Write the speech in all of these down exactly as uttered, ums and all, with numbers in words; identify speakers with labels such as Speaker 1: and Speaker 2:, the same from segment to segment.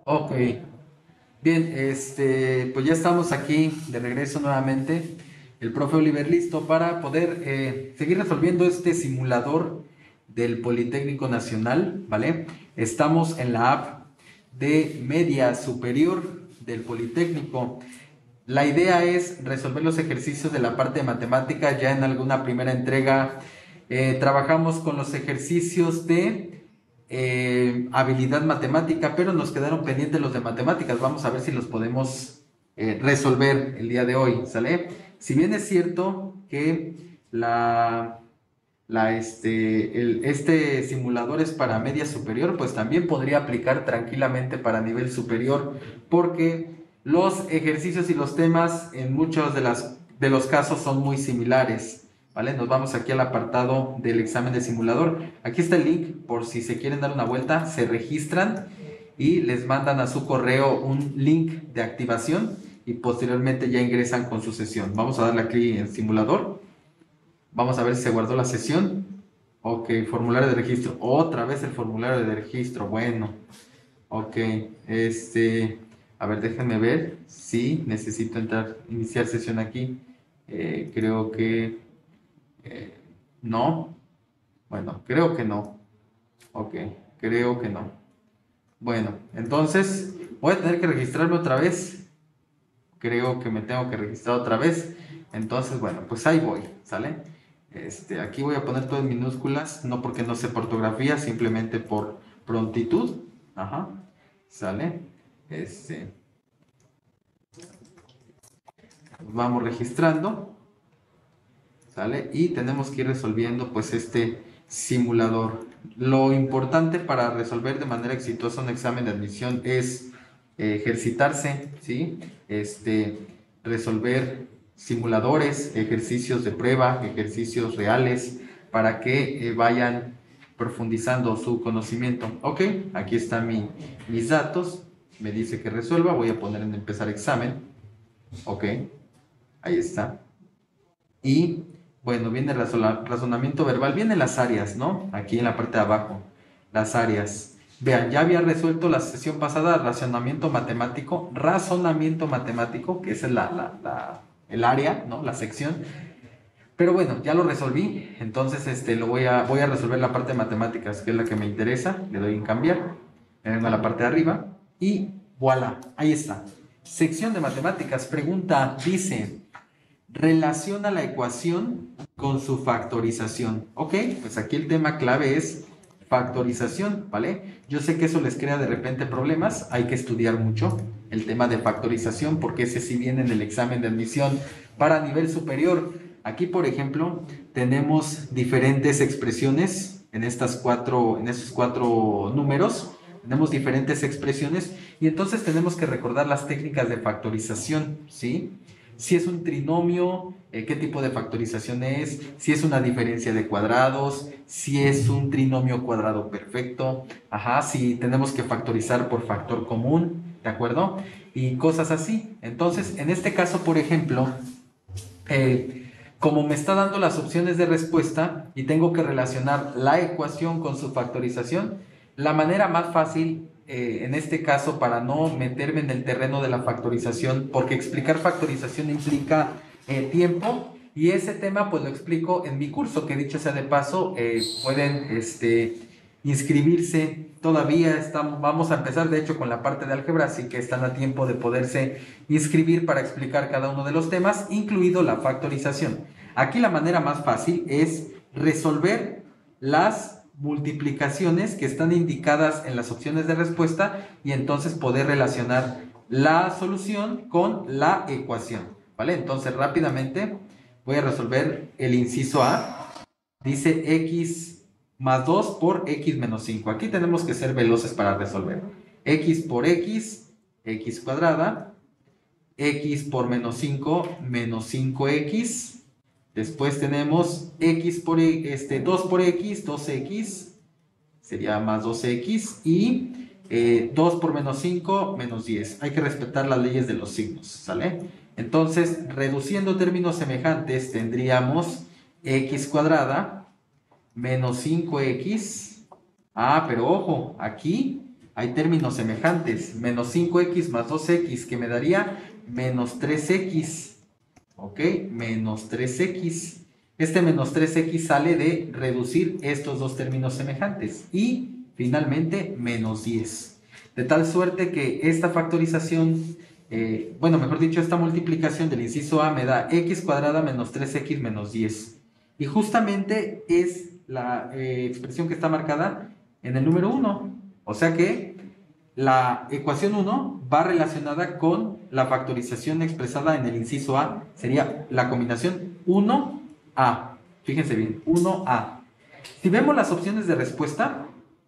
Speaker 1: Ok, bien, este, pues ya estamos aquí de regreso nuevamente. El profe Oliver listo para poder eh, seguir resolviendo este simulador del Politécnico Nacional, ¿vale? Estamos en la app de media superior del Politécnico. La idea es resolver los ejercicios de la parte de matemática. Ya en alguna primera entrega eh, trabajamos con los ejercicios de eh, habilidad matemática, pero nos quedaron pendientes los de matemáticas. Vamos a ver si los podemos eh, resolver el día de hoy, ¿sale? Si bien es cierto que la, la, este, el, este simulador es para media superior, pues también podría aplicar tranquilamente para nivel superior, porque los ejercicios y los temas en muchos de, las, de los casos son muy similares, ¿vale? Nos vamos aquí al apartado del examen de simulador. Aquí está el link por si se quieren dar una vuelta, se registran y les mandan a su correo un link de activación y posteriormente ya ingresan con su sesión. Vamos a darle aquí en simulador. Vamos a ver si se guardó la sesión. Ok, formulario de registro. Otra vez el formulario de registro. Bueno, ok. Este, a ver, déjenme ver si necesito entrar, iniciar sesión aquí. Eh, creo que eh, no. Bueno, creo que no. Ok, creo que no. Bueno, entonces voy a tener que registrarme otra vez. Creo que me tengo que registrar otra vez. Entonces, bueno, pues ahí voy, ¿sale? Este, aquí voy a poner todo en minúsculas, no porque no sepa ortografía, simplemente por prontitud. Ajá, ¿sale? Este, vamos registrando, ¿sale? Y tenemos que ir resolviendo pues este simulador. Lo importante para resolver de manera exitosa un examen de admisión es eh, ejercitarse, ¿sí? Este, resolver simuladores, ejercicios de prueba, ejercicios reales, para que eh, vayan profundizando su conocimiento. Ok, aquí están mi, mis datos, me dice que resuelva, voy a poner en empezar examen. Ok, ahí está. Y bueno, viene el razonamiento verbal, vienen las áreas, ¿no? Aquí en la parte de abajo, las áreas. Vean, ya había resuelto la sesión pasada razonamiento matemático, razonamiento matemático, que esa es la, la, la, el área, ¿no? La sección. Pero bueno, ya lo resolví, entonces este, lo voy a, voy a resolver la parte de matemáticas, que es la que me interesa. Le doy en cambiar, me vengo a la parte de arriba y voilà, ahí está. Sección de matemáticas, pregunta, dice, relaciona la ecuación con su factorización. Ok, pues aquí el tema clave es factorización, ¿vale? Yo sé que eso les crea de repente problemas, hay que estudiar mucho el tema de factorización porque ese sí viene en el examen de admisión para nivel superior. Aquí, por ejemplo, tenemos diferentes expresiones en estas cuatro, en esos cuatro números. Tenemos diferentes expresiones y entonces tenemos que recordar las técnicas de factorización, ¿sí? Si es un trinomio, eh, qué tipo de factorización es, si es una diferencia de cuadrados, si es un trinomio cuadrado perfecto, ajá, si tenemos que factorizar por factor común, ¿de acuerdo? Y cosas así. Entonces, en este caso, por ejemplo, eh, como me está dando las opciones de respuesta y tengo que relacionar la ecuación con su factorización, la manera más fácil eh, en este caso para no meterme en el terreno de la factorización, porque explicar factorización implica eh, tiempo y ese tema pues lo explico en mi curso, que dicho sea de paso, eh, pueden este, inscribirse. Todavía estamos, vamos a empezar de hecho con la parte de álgebra, así que están a tiempo de poderse inscribir para explicar cada uno de los temas, incluido la factorización. Aquí la manera más fácil es resolver las multiplicaciones que están indicadas en las opciones de respuesta y entonces poder relacionar la solución con la ecuación, ¿vale? Entonces rápidamente voy a resolver el inciso A. Dice x más dos por x menos cinco. Aquí tenemos que ser veloces para resolver. X por x, x cuadrada. X por menos cinco, menos cinco x. Después tenemos x por este, dos por x, dos x. Sería más dos x. Y eh, dos por menos cinco, menos diez. Hay que respetar las leyes de los signos, ¿sale? Entonces, reduciendo términos semejantes, tendríamos x cuadrada menos cinco x. Ah, pero ojo, aquí hay términos semejantes. Menos cinco equis más dos equis, que me daría menos tres equis. ¿Ok? Menos tres equis. Este menos tres equis sale de reducir estos dos términos semejantes. Y finalmente menos diez. De tal suerte que esta factorización, eh, bueno, mejor dicho, esta multiplicación del inciso A me da x cuadrada menos tres equis menos diez. Y justamente es la eh, expresión que está marcada en el número uno. O sea que la ecuación uno va relacionada con la factorización expresada en el inciso A. Sería la combinación uno A. Fíjense bien, uno A. Si vemos las opciones de respuesta,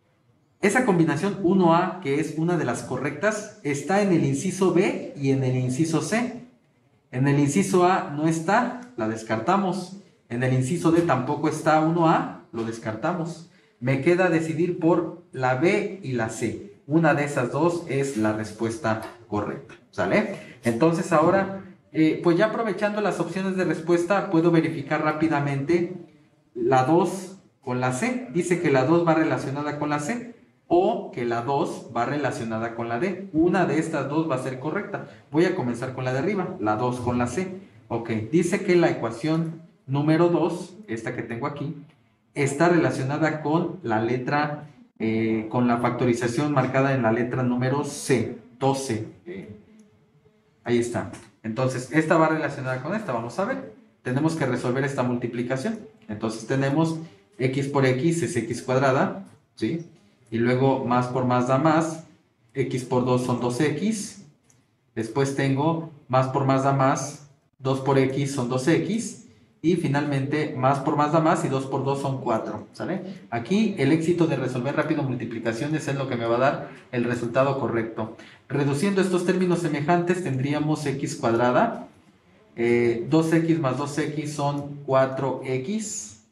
Speaker 1: esa combinación uno A, que es una de las correctas, está en el inciso B y en el inciso C. En el inciso A no está, la descartamos. En el inciso D tampoco está uno A, lo descartamos. Me queda decidir por la B y la C. Una de esas dos es la respuesta correcta, ¿sale? Entonces ahora, eh, pues ya aprovechando las opciones de respuesta, puedo verificar rápidamente la dos con la C. Dice que la dos va relacionada con la C o que la dos va relacionada con la D. Una de estas dos va a ser correcta. Voy a comenzar con la de arriba, la dos con la C. Ok, dice que la ecuación número dos, esta que tengo aquí, está relacionada con la letra, eh, con la factorización marcada en la letra número C, doce. Eh, ahí está. Entonces, esta va relacionada con esta. Vamos a ver. Tenemos que resolver esta multiplicación. Entonces, tenemos x por x es x cuadrada, ¿sí? Y luego más por más da más. X por dos son dos equis. Después tengo más por más da más. dos por x son dos equis. Y finalmente, más por más da más y dos por dos son cuatro, ¿sale? Aquí el éxito de resolver rápido multiplicaciones es lo que me va a dar el resultado correcto. Reduciendo estos términos semejantes tendríamos x cuadrada. Eh, dos equis más dos equis son cuatro equis.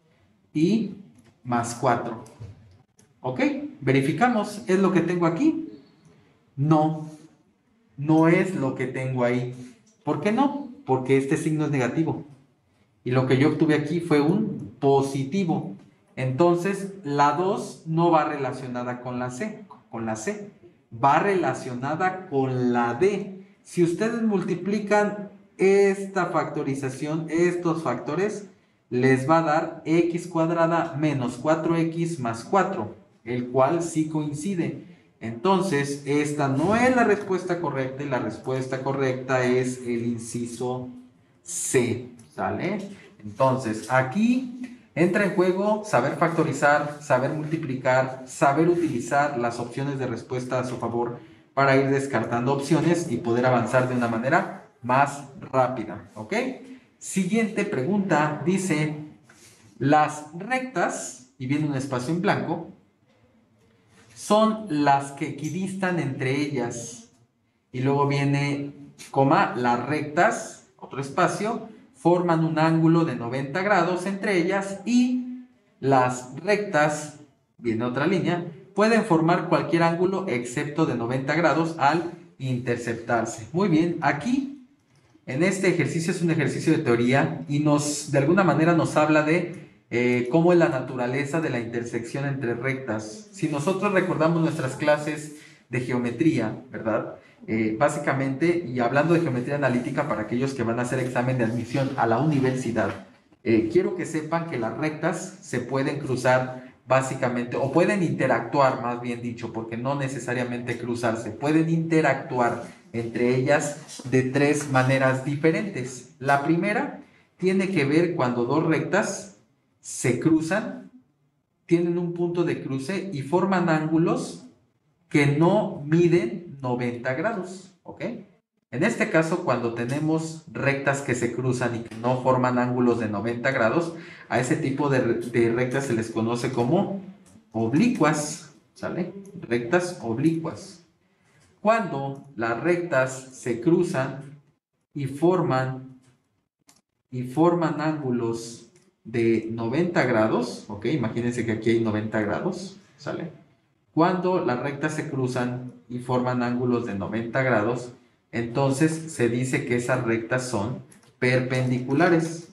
Speaker 1: Y más cuatro. ¿Ok? Verificamos. ¿Es lo que tengo aquí? No. No es lo que tengo ahí. ¿Por qué no? Porque este signo es negativo. Y lo que yo obtuve aquí fue un positivo. Entonces, la dos no va relacionada con la C, con la C. Va relacionada con la D. Si ustedes multiplican esta factorización, estos factores, les va a dar x cuadrada menos cuatro equis más cuatro, el cual sí coincide. Entonces, esta no es la respuesta correcta y la respuesta correcta es el inciso C. ¿Sale? Entonces, aquí entra en juego saber factorizar, saber multiplicar, saber utilizar las opciones de respuesta a su favor para ir descartando opciones y poder avanzar de una manera más rápida. ¿Ok? Siguiente pregunta, dice, las rectas, y viene un espacio en blanco, son las que equidistan entre ellas. Y luego viene, coma, las rectas, otro espacio, forman un ángulo de noventa grados entre ellas y las rectas, viene otra línea, pueden formar cualquier ángulo excepto de noventa grados al interceptarse. Muy bien, aquí en este ejercicio es un ejercicio de teoría y nos, de alguna manera nos habla de eh, cómo es la naturaleza de la intersección entre rectas. Si nosotros recordamos nuestras clases de geometría, ¿verdad? Eh, básicamente, y hablando de geometría analítica para aquellos que van a hacer examen de admisión a la universidad, eh, quiero que sepan que las rectas se pueden cruzar básicamente, o pueden interactuar, más bien dicho, porque no necesariamente cruzarse, pueden interactuar entre ellas de tres maneras diferentes. La primera tiene que ver cuando dos rectas se cruzan, tienen un punto de cruce y forman ángulos que no miden noventa grados, ¿ok? En este caso, cuando tenemos rectas que se cruzan y que no forman ángulos de noventa grados, a ese tipo de, de rectas se les conoce como oblicuas, ¿sale? Rectas oblicuas. Cuando las rectas se cruzan y forman, y forman ángulos de noventa grados, ¿ok? Imagínense que aquí hay noventa grados, ¿sale? Cuando las rectas se cruzan y forman ángulos de noventa grados, entonces se dice que esas rectas son perpendiculares.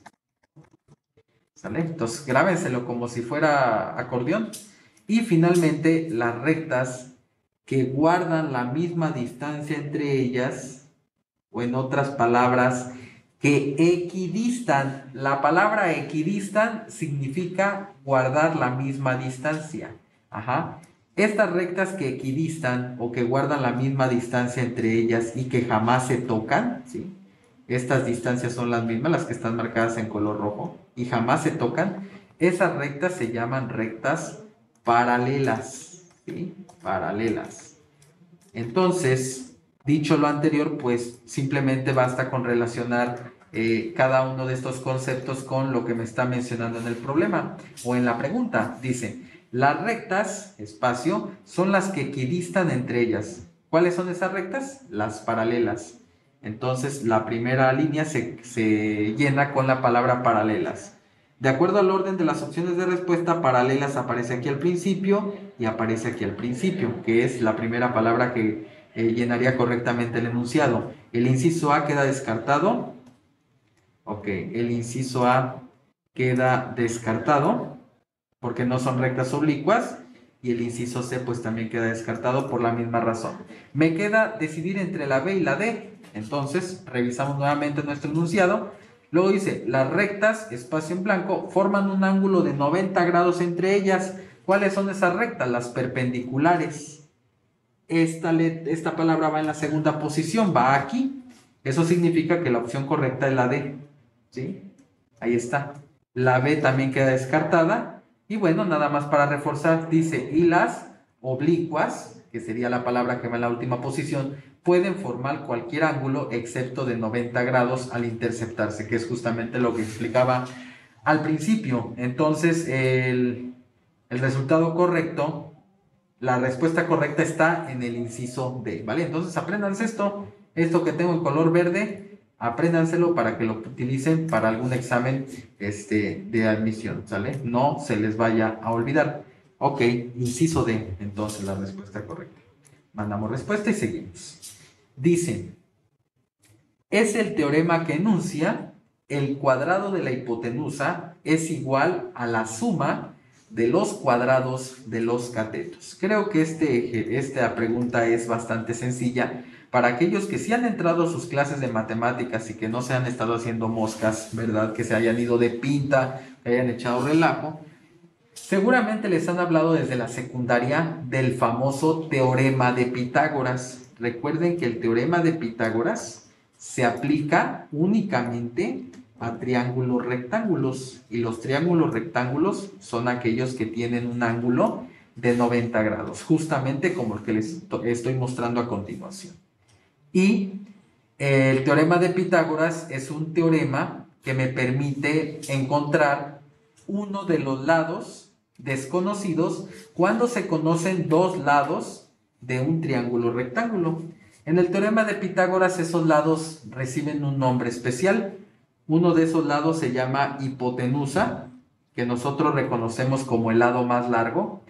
Speaker 1: ¿Sale? Entonces grábenselo como si fuera acordeón. Y finalmente las rectas que guardan la misma distancia entre ellas, o en otras palabras, que equidistan. La palabra equidistan significa guardar la misma distancia. Ajá. Estas rectas que equidistan o que guardan la misma distancia entre ellas y que jamás se tocan, ¿sí? Estas distancias son las mismas, las que están marcadas en color rojo, y jamás se tocan. Esas rectas se llaman rectas paralelas, ¿sí? Paralelas. Entonces, dicho lo anterior, pues simplemente basta con relacionar eh, cada uno de estos conceptos con lo que me está mencionando en el problema o en la pregunta. Dice, las rectas, espacio, son las que equidistan entre ellas. ¿Cuáles son esas rectas? Las paralelas. Entonces, la primera línea se, se llena con la palabra paralelas. De acuerdo al orden de las opciones de respuesta, paralelas aparece aquí al principio y aparece aquí al principio, que es la primera palabra que eh, llenaría correctamente el enunciado. El inciso A queda descartado. Ok, el inciso A queda descartado porque no son rectas oblicuas, y el inciso C pues también queda descartado por la misma razón. Me queda decidir entre la B y la D. Entonces, revisamos nuevamente nuestro enunciado. Luego dice, las rectas, espacio en blanco, forman un ángulo de noventa grados entre ellas. ¿Cuáles son esas rectas? Las perpendiculares. Esta, esta palabra va en la segunda posición, va aquí. Eso significa que la opción correcta es la D. ¿Sí? Ahí está. La B también queda descartada. Y bueno, nada más para reforzar, dice, y las oblicuas, que sería la palabra que va en la última posición, pueden formar cualquier ángulo excepto de noventa grados al interceptarse, que es justamente lo que explicaba al principio. Entonces, el, el resultado correcto, la respuesta correcta está en el inciso D, ¿vale? Entonces, apréndanse esto, esto que tengo en color verde, apréndanselo para que lo utilicen para algún examen este, de admisión, ¿sale? No se les vaya a olvidar. Ok, inciso D, entonces la respuesta correcta. Mandamos respuesta y seguimos. Dice, es el teorema que enuncia el cuadrado de la hipotenusa es igual a la suma de los cuadrados de los catetos. Creo que este, esta pregunta es bastante sencilla para aquellos que sí han entrado a sus clases de matemáticas y que no se han estado haciendo moscas, ¿verdad? Que se hayan ido de pinta, que hayan echado relajo. Seguramente les han hablado desde la secundaria del famoso teorema de Pitágoras. Recuerden que el teorema de Pitágoras se aplica únicamente a triángulos rectángulos, y los triángulos rectángulos son aquellos que tienen un ángulo de noventa grados, justamente como el que les estoy mostrando a continuación. Y el teorema de Pitágoras es un teorema que me permite encontrar uno de los lados desconocidos cuando se conocen dos lados de un triángulo rectángulo. En el teorema de Pitágoras esos lados reciben un nombre especial. Uno de esos lados se llama hipotenusa, que nosotros reconocemos como el lado más largo,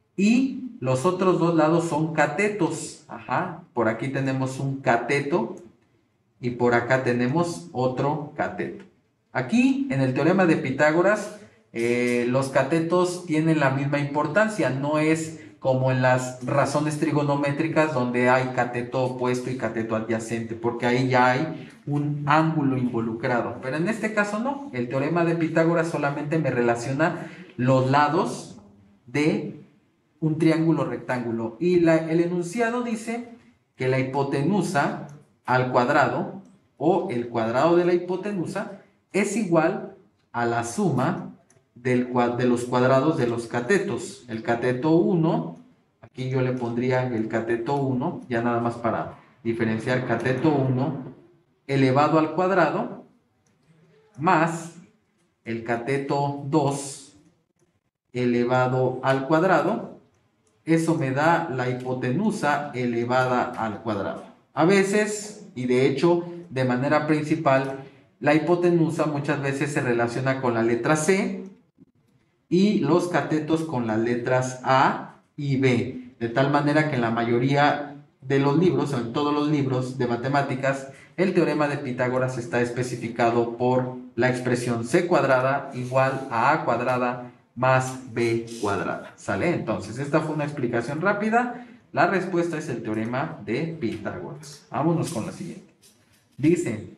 Speaker 1: y los otros dos lados son catetos. Ajá, por aquí tenemos un cateto y por acá tenemos otro cateto. Aquí en el teorema de Pitágoras eh, los catetos tienen la misma importancia, no es como en las razones trigonométricas donde hay cateto opuesto y cateto adyacente, porque ahí ya hay un ángulo involucrado. Pero en este caso no, el teorema de Pitágoras solamente me relaciona los lados de un triángulo rectángulo. Y la, el enunciado dice que la hipotenusa al cuadrado, o el cuadrado de la hipotenusa, es igual a la suma del, de los cuadrados de los catetos. El cateto uno, aquí yo le pondría el cateto uno, ya nada más para diferenciar, cateto uno elevado al cuadrado, más el cateto dos elevado al cuadrado. Eso me da la hipotenusa elevada al cuadrado. A veces, y de hecho de manera principal, la hipotenusa muchas veces se relaciona con la letra C y los catetos con las letras A y B, de tal manera que en la mayoría de los libros, o en todos los libros de matemáticas, el teorema de Pitágoras está especificado por la expresión C cuadrada igual a A cuadrada más B cuadrada. ¿Sale? Entonces, esta fue una explicación rápida La respuesta es el teorema de Pitágoras. Vámonos con la siguiente. Dice,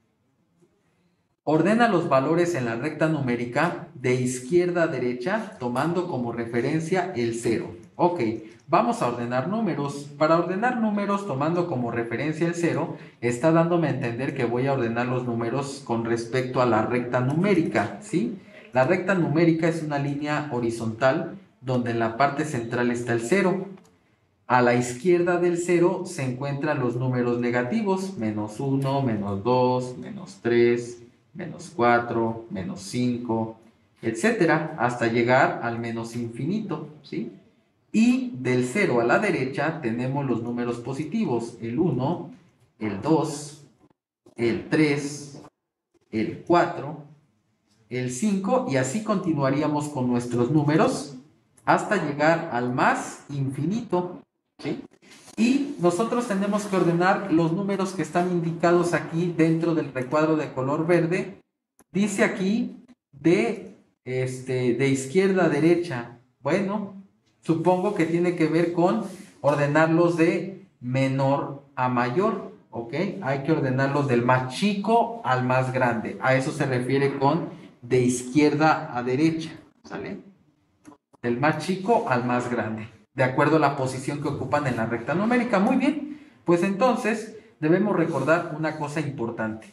Speaker 1: ordena los valores en la recta numérica de izquierda a derecha tomando como referencia el cero. Ok, vamos a ordenar números. Para ordenar números tomando como referencia el cero, está dándome a entender que voy a ordenar los números con respecto a la recta numérica, ¿sí? La recta numérica es una línea horizontal donde en la parte central está el cero. A la izquierda del cero se encuentran los números negativos, menos uno, menos dos, menos tres, menos cuatro, menos cinco, etcétera, hasta llegar al menos infinito, ¿sí? Y del cero a la derecha tenemos los números positivos, el uno, el dos, el tres, el cuatro, el cinco, y así continuaríamos con nuestros números hasta llegar al más infinito, ¿sí? Y nosotros tenemos que ordenar los números que están indicados aquí dentro del recuadro de color verde. Dice aquí de, este, de izquierda a derecha. Bueno, supongo que tiene que ver con ordenarlos de menor a mayor, ¿ok? Hay que ordenarlos del más chico al más grande. A eso se refiere con de izquierda a derecha, ¿sale? Del más chico al más grande, de acuerdo a la posición que ocupan en la recta numérica. Muy bien, pues entonces debemos recordar una cosa importante.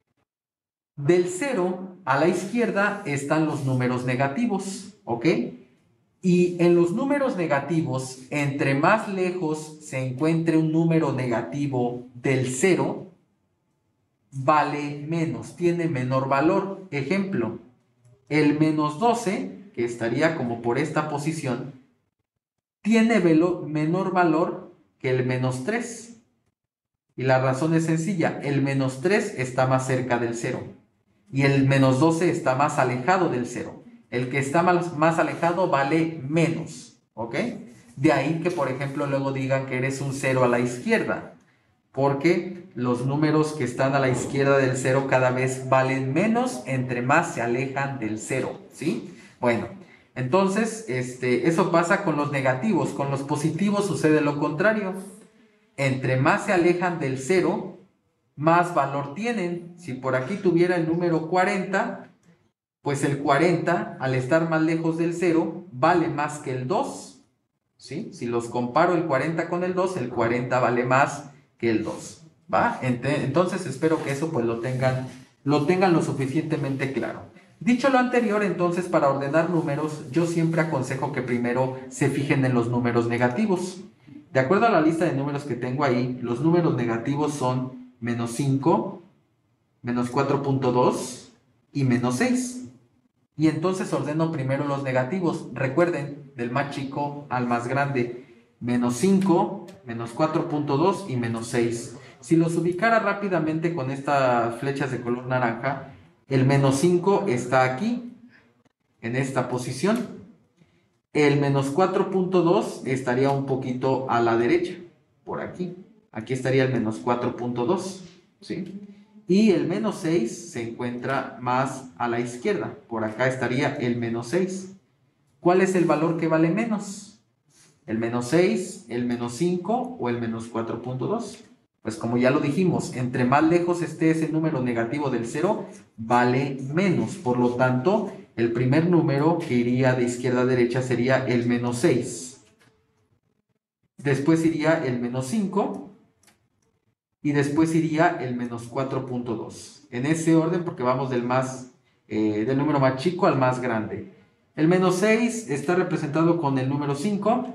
Speaker 1: Del cero a la izquierda están los números negativos, ¿ok? Y en los números negativos, entre más lejos se encuentre un número negativo del cero, vale menos, tiene menor valor. Ejemplo, el menos doce, que estaría como por esta posición, tiene menor valor que el menos tres. Y la razón es sencilla, el menos tres está más cerca del cero y el menos doce está más alejado del cero. El que está más, más alejado vale menos, ¿ok? De ahí que, por ejemplo, luego digan que eres un cero a la izquierda, porque los números que están a la izquierda del cero cada vez valen menos entre más se alejan del cero, ¿sí? Bueno, entonces, este, eso pasa con los negativos. Con los positivos sucede lo contrario. Entre más se alejan del cero, más valor tienen. Si por aquí tuviera el número cuarenta, pues el cuarenta, al estar más lejos del cero, vale más que el dos, ¿sí? Si los comparo el cuarenta con el dos, el cuarenta vale más que el dos, ¿va? Entonces espero que eso pues lo tengan, lo tengan lo suficientemente claro. Dicho lo anterior, entonces para ordenar números, yo siempre aconsejo que primero se fijen en los números negativos. De acuerdo a la lista de números que tengo ahí, los números negativos son menos cinco, menos cuatro punto dos y menos seis. Y entonces ordeno primero los negativos. Recuerden, del más chico al más grande. Menos cinco, menos cuatro punto dos y menos seis. Si los ubicara rápidamente con estas flechas de color naranja, el menos cinco está aquí, en esta posición. El menos cuatro punto dos estaría un poquito a la derecha, por aquí. Aquí estaría el menos cuatro punto dos, ¿sí? Y el menos seis se encuentra más a la izquierda. Por acá estaría el menos seis. ¿Cuál es el valor que vale menos? ¿El menos seis, el menos cinco o el menos cuatro punto dos? Pues como ya lo dijimos, entre más lejos esté ese número negativo del cero, vale menos. Por lo tanto, el primer número que iría de izquierda a derecha sería el menos seis. Después iría el menos cinco. Y después iría el menos cuatro punto dos. En ese orden, porque vamos del, más, eh, del número más chico al más grande. El menos seis está representado con el número cinco.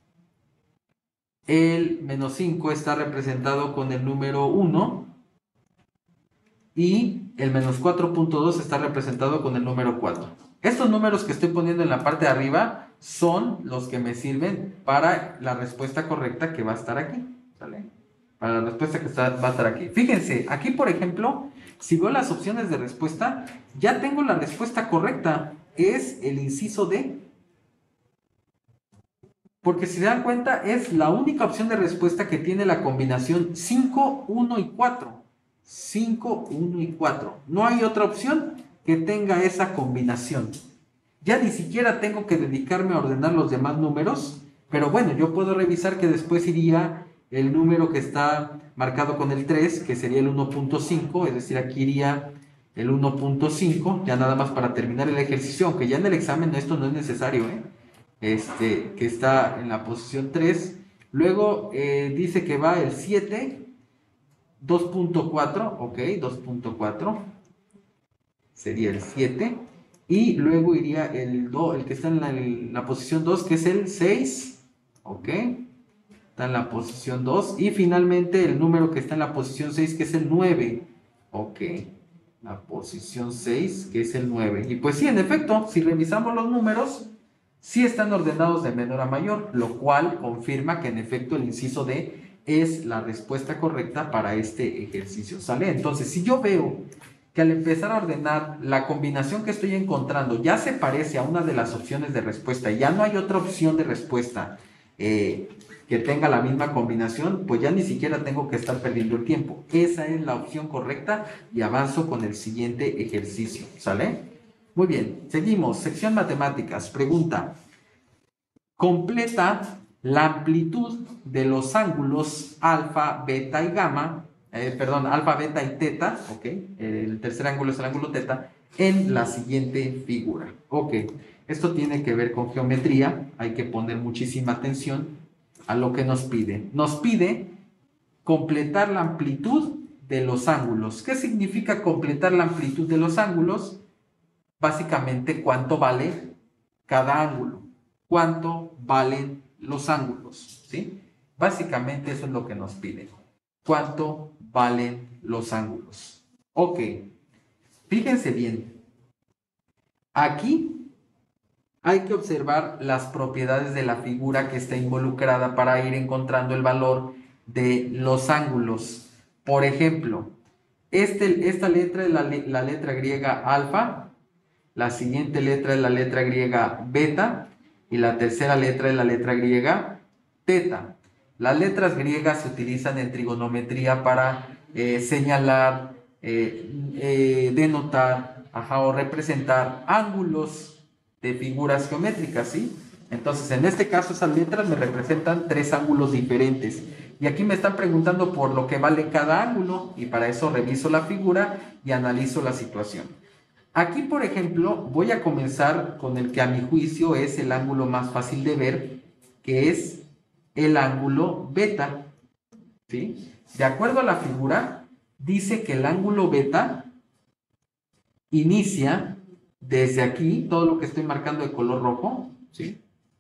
Speaker 1: El menos cinco está representado con el número uno. Y el menos cuatro punto dos está representado con el número cuatro. Estos números que estoy poniendo en la parte de arriba son los que me sirven para la respuesta correcta que va a estar aquí. ¿Sale? Para la respuesta que está, va a estar aquí. Fíjense, aquí por ejemplo, si veo las opciones de respuesta, ya tengo la respuesta correcta. Es el inciso D. Porque si se dan cuenta, es la única opción de respuesta que tiene la combinación cinco, uno y cuatro. cinco, uno y cuatro. No hay otra opción que tenga esa combinación. Ya ni siquiera tengo que dedicarme a ordenar los demás números, Pero bueno, yo puedo revisar que después iría el número que está marcado con el tres, que sería el uno punto cinco, es decir, aquí iría el uno punto cinco, ya nada más para terminar el ejercicio, aunque ya en el examen esto no es necesario, ¿eh? Este, que está en la posición tres. Luego eh, dice que va el siete, dos punto cuatro, ok, dos punto cuatro, sería el siete. Y luego iría el, do, el que está en la, en la posición dos, que es el seis, ok, está en la posición dos. Y finalmente el número que está en la posición seis, que es el nueve, ok, la posición seis, que es el nueve. Y pues sí, en efecto, si revisamos los números, sí están ordenados de menor a mayor, lo cual confirma que en efecto el inciso D es la respuesta correcta para este ejercicio, ¿sale? Entonces, si yo veo que al empezar a ordenar la combinación que estoy encontrando ya se parece a una de las opciones de respuesta y ya no hay otra opción de respuesta eh, que tenga la misma combinación, pues ya ni siquiera tengo que estar perdiendo el tiempo. Esa es la opción correcta y avanzo con el siguiente ejercicio, ¿sale? Muy bien, seguimos. Sección matemáticas. Pregunta. Completa la amplitud de los ángulos alfa, beta y gamma, eh, perdón, alfa, beta y teta, ok, el tercer ángulo es el ángulo teta, en la siguiente figura. Ok, esto tiene que ver con geometría, hay que poner muchísima atención a lo que nos pide. Nos pide completar la amplitud de los ángulos. ¿Qué significa completar la amplitud de los ángulos? Básicamente, ¿cuánto vale cada ángulo? ¿Cuánto valen los ángulos? ¿Sí? Básicamente eso es lo que nos pide. ¿Cuánto valen los ángulos? Ok, fíjense bien. Aquí hay que observar las propiedades de la figura que está involucrada para ir encontrando el valor de los ángulos. Por ejemplo, este, esta letra es la, la letra griega alfa, la siguiente letra es la letra griega beta y la tercera letra es la letra griega teta. Las letras griegas se utilizan en trigonometría para eh, señalar, eh, eh, denotar, ajá, o representar ángulos de figuras geométricas, ¿sí? Entonces, en este caso, esas letras me representan tres ángulos diferentes. Y aquí me están preguntando por lo que vale cada ángulo, y para eso reviso la figura y analizo la situación. Aquí, por ejemplo, voy a comenzar con el que a mi juicio es el ángulo más fácil de ver, que es el ángulo beta, ¿sí? De acuerdo a la figura, dice que el ángulo beta inicia desde aquí, todo lo que estoy marcando de color rojo, ¿sí?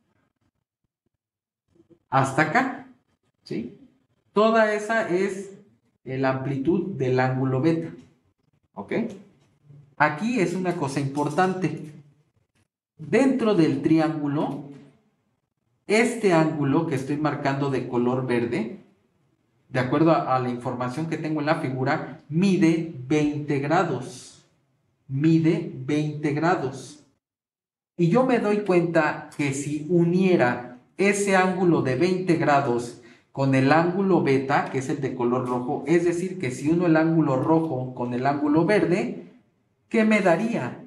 Speaker 1: Hasta acá, ¿sí? Toda esa es la amplitud del ángulo beta, ¿ok? Aquí es una cosa importante. Dentro del triángulo, este ángulo que estoy marcando de color verde, de acuerdo a, a la información que tengo en la figura, mide veinte grados. Mide veinte grados. Y yo me doy cuenta que si uniera ese ángulo de veinte grados con el ángulo beta, que es el de color rojo, es decir, que si uno el ángulo rojo con el ángulo verde, ¿qué me daría?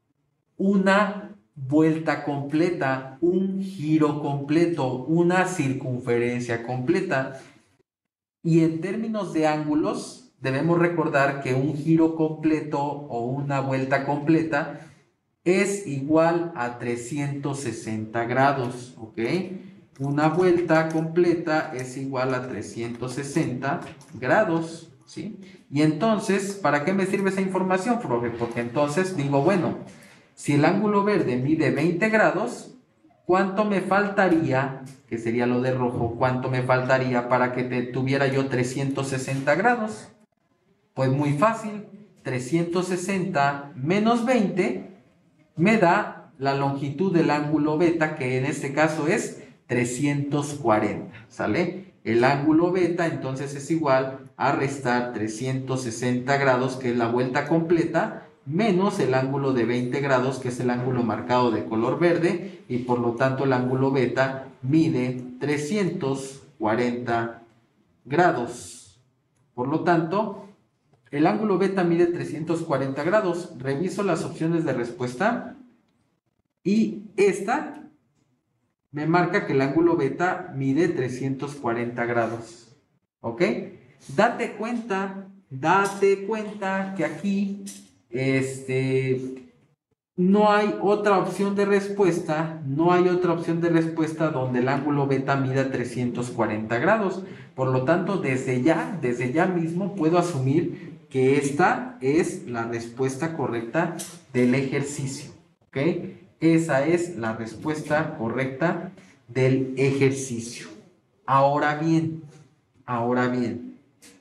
Speaker 1: Una vuelta completa, un giro completo, una circunferencia completa. Y en términos de ángulos, debemos recordar que un giro completo o una vuelta completa es igual a trescientos sesenta grados, ¿ok? Una vuelta completa es igual a trescientos sesenta grados, ¿sí? Y entonces, ¿para qué me sirve esa información, profe? Porque entonces digo, bueno, si el ángulo verde mide veinte grados, ¿cuánto me faltaría, que sería lo de rojo, cuánto me faltaría para que te, tuviera yo trescientos sesenta grados? Pues muy fácil, trescientos sesenta menos veinte me da la longitud del ángulo beta, que en este caso es trescientos cuarenta, ¿sale? El ángulo beta entonces es igual a restar trescientos sesenta grados, que es la vuelta completa, menos el ángulo de veinte grados, que es el ángulo marcado de color verde, y por lo tanto el ángulo beta mide trescientos cuarenta grados. Por lo tanto, el ángulo beta mide trescientos cuarenta grados. Reviso las opciones de respuesta y esta me marca que el ángulo beta mide trescientos cuarenta grados. ¿Ok? Date cuenta, date cuenta que aquí este, no hay otra opción de respuesta, no hay otra opción de respuesta donde el ángulo beta mida trescientos cuarenta grados. Por lo tanto, desde ya, desde ya mismo puedo asumir que esta es la respuesta correcta del ejercicio. ¿Ok? Esa es la respuesta correcta del ejercicio. Ahora bien, ahora bien,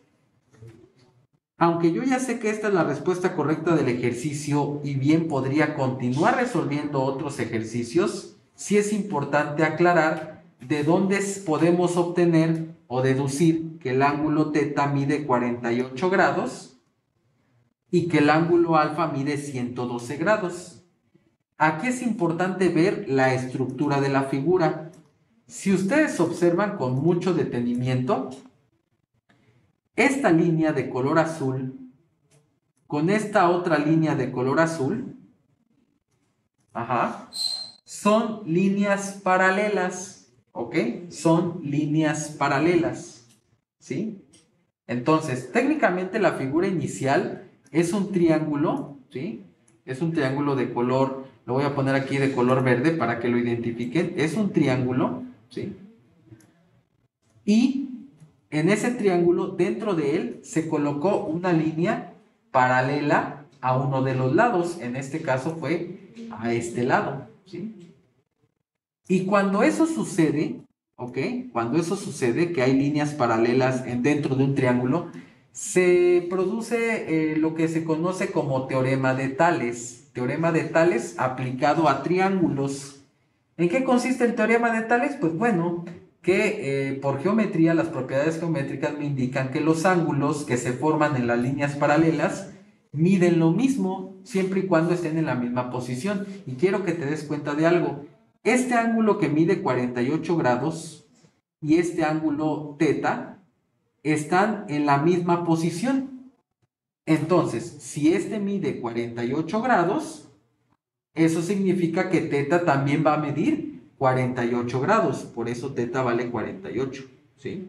Speaker 1: aunque yo ya sé que esta es la respuesta correcta del ejercicio y bien podría continuar resolviendo otros ejercicios, sí es importante aclarar de dónde podemos obtener o deducir que el ángulo teta mide cuarenta y ocho grados y que el ángulo alfa mide ciento doce grados. Aquí es importante ver la estructura de la figura. Si ustedes observan con mucho detenimiento, esta línea de color azul con esta otra línea de color azul, ajá, son líneas paralelas, ¿ok? Son líneas paralelas, ¿sí? Entonces, técnicamente la figura inicial es un triángulo, ¿sí? Es un triángulo de color, lo voy a poner aquí de color verde para que lo identifiquen, es un triángulo, ¿sí? Y en ese triángulo, dentro de él, se colocó una línea paralela a uno de los lados. En este caso fue a este lado, ¿sí? Y cuando eso sucede, ¿ok? Cuando eso sucede, que hay líneas paralelas en, dentro de un triángulo, se produce eh, lo que se conoce como teorema de Tales. Teorema de Tales aplicado a triángulos. ¿En qué consiste el teorema de Tales? Pues bueno, que eh, por geometría, las propiedades geométricas me indican que los ángulos que se forman en las líneas paralelas miden lo mismo, siempre y cuando estén en la misma posición. Y quiero que te des cuenta de algo. Este ángulo que mide cuarenta y ocho grados y este ángulo teta están en la misma posición. Entonces, si este mide cuarenta y ocho grados, eso significa que teta también va a medir cuarenta y ocho grados. Por eso teta vale cuarenta y ocho. ¿Sí?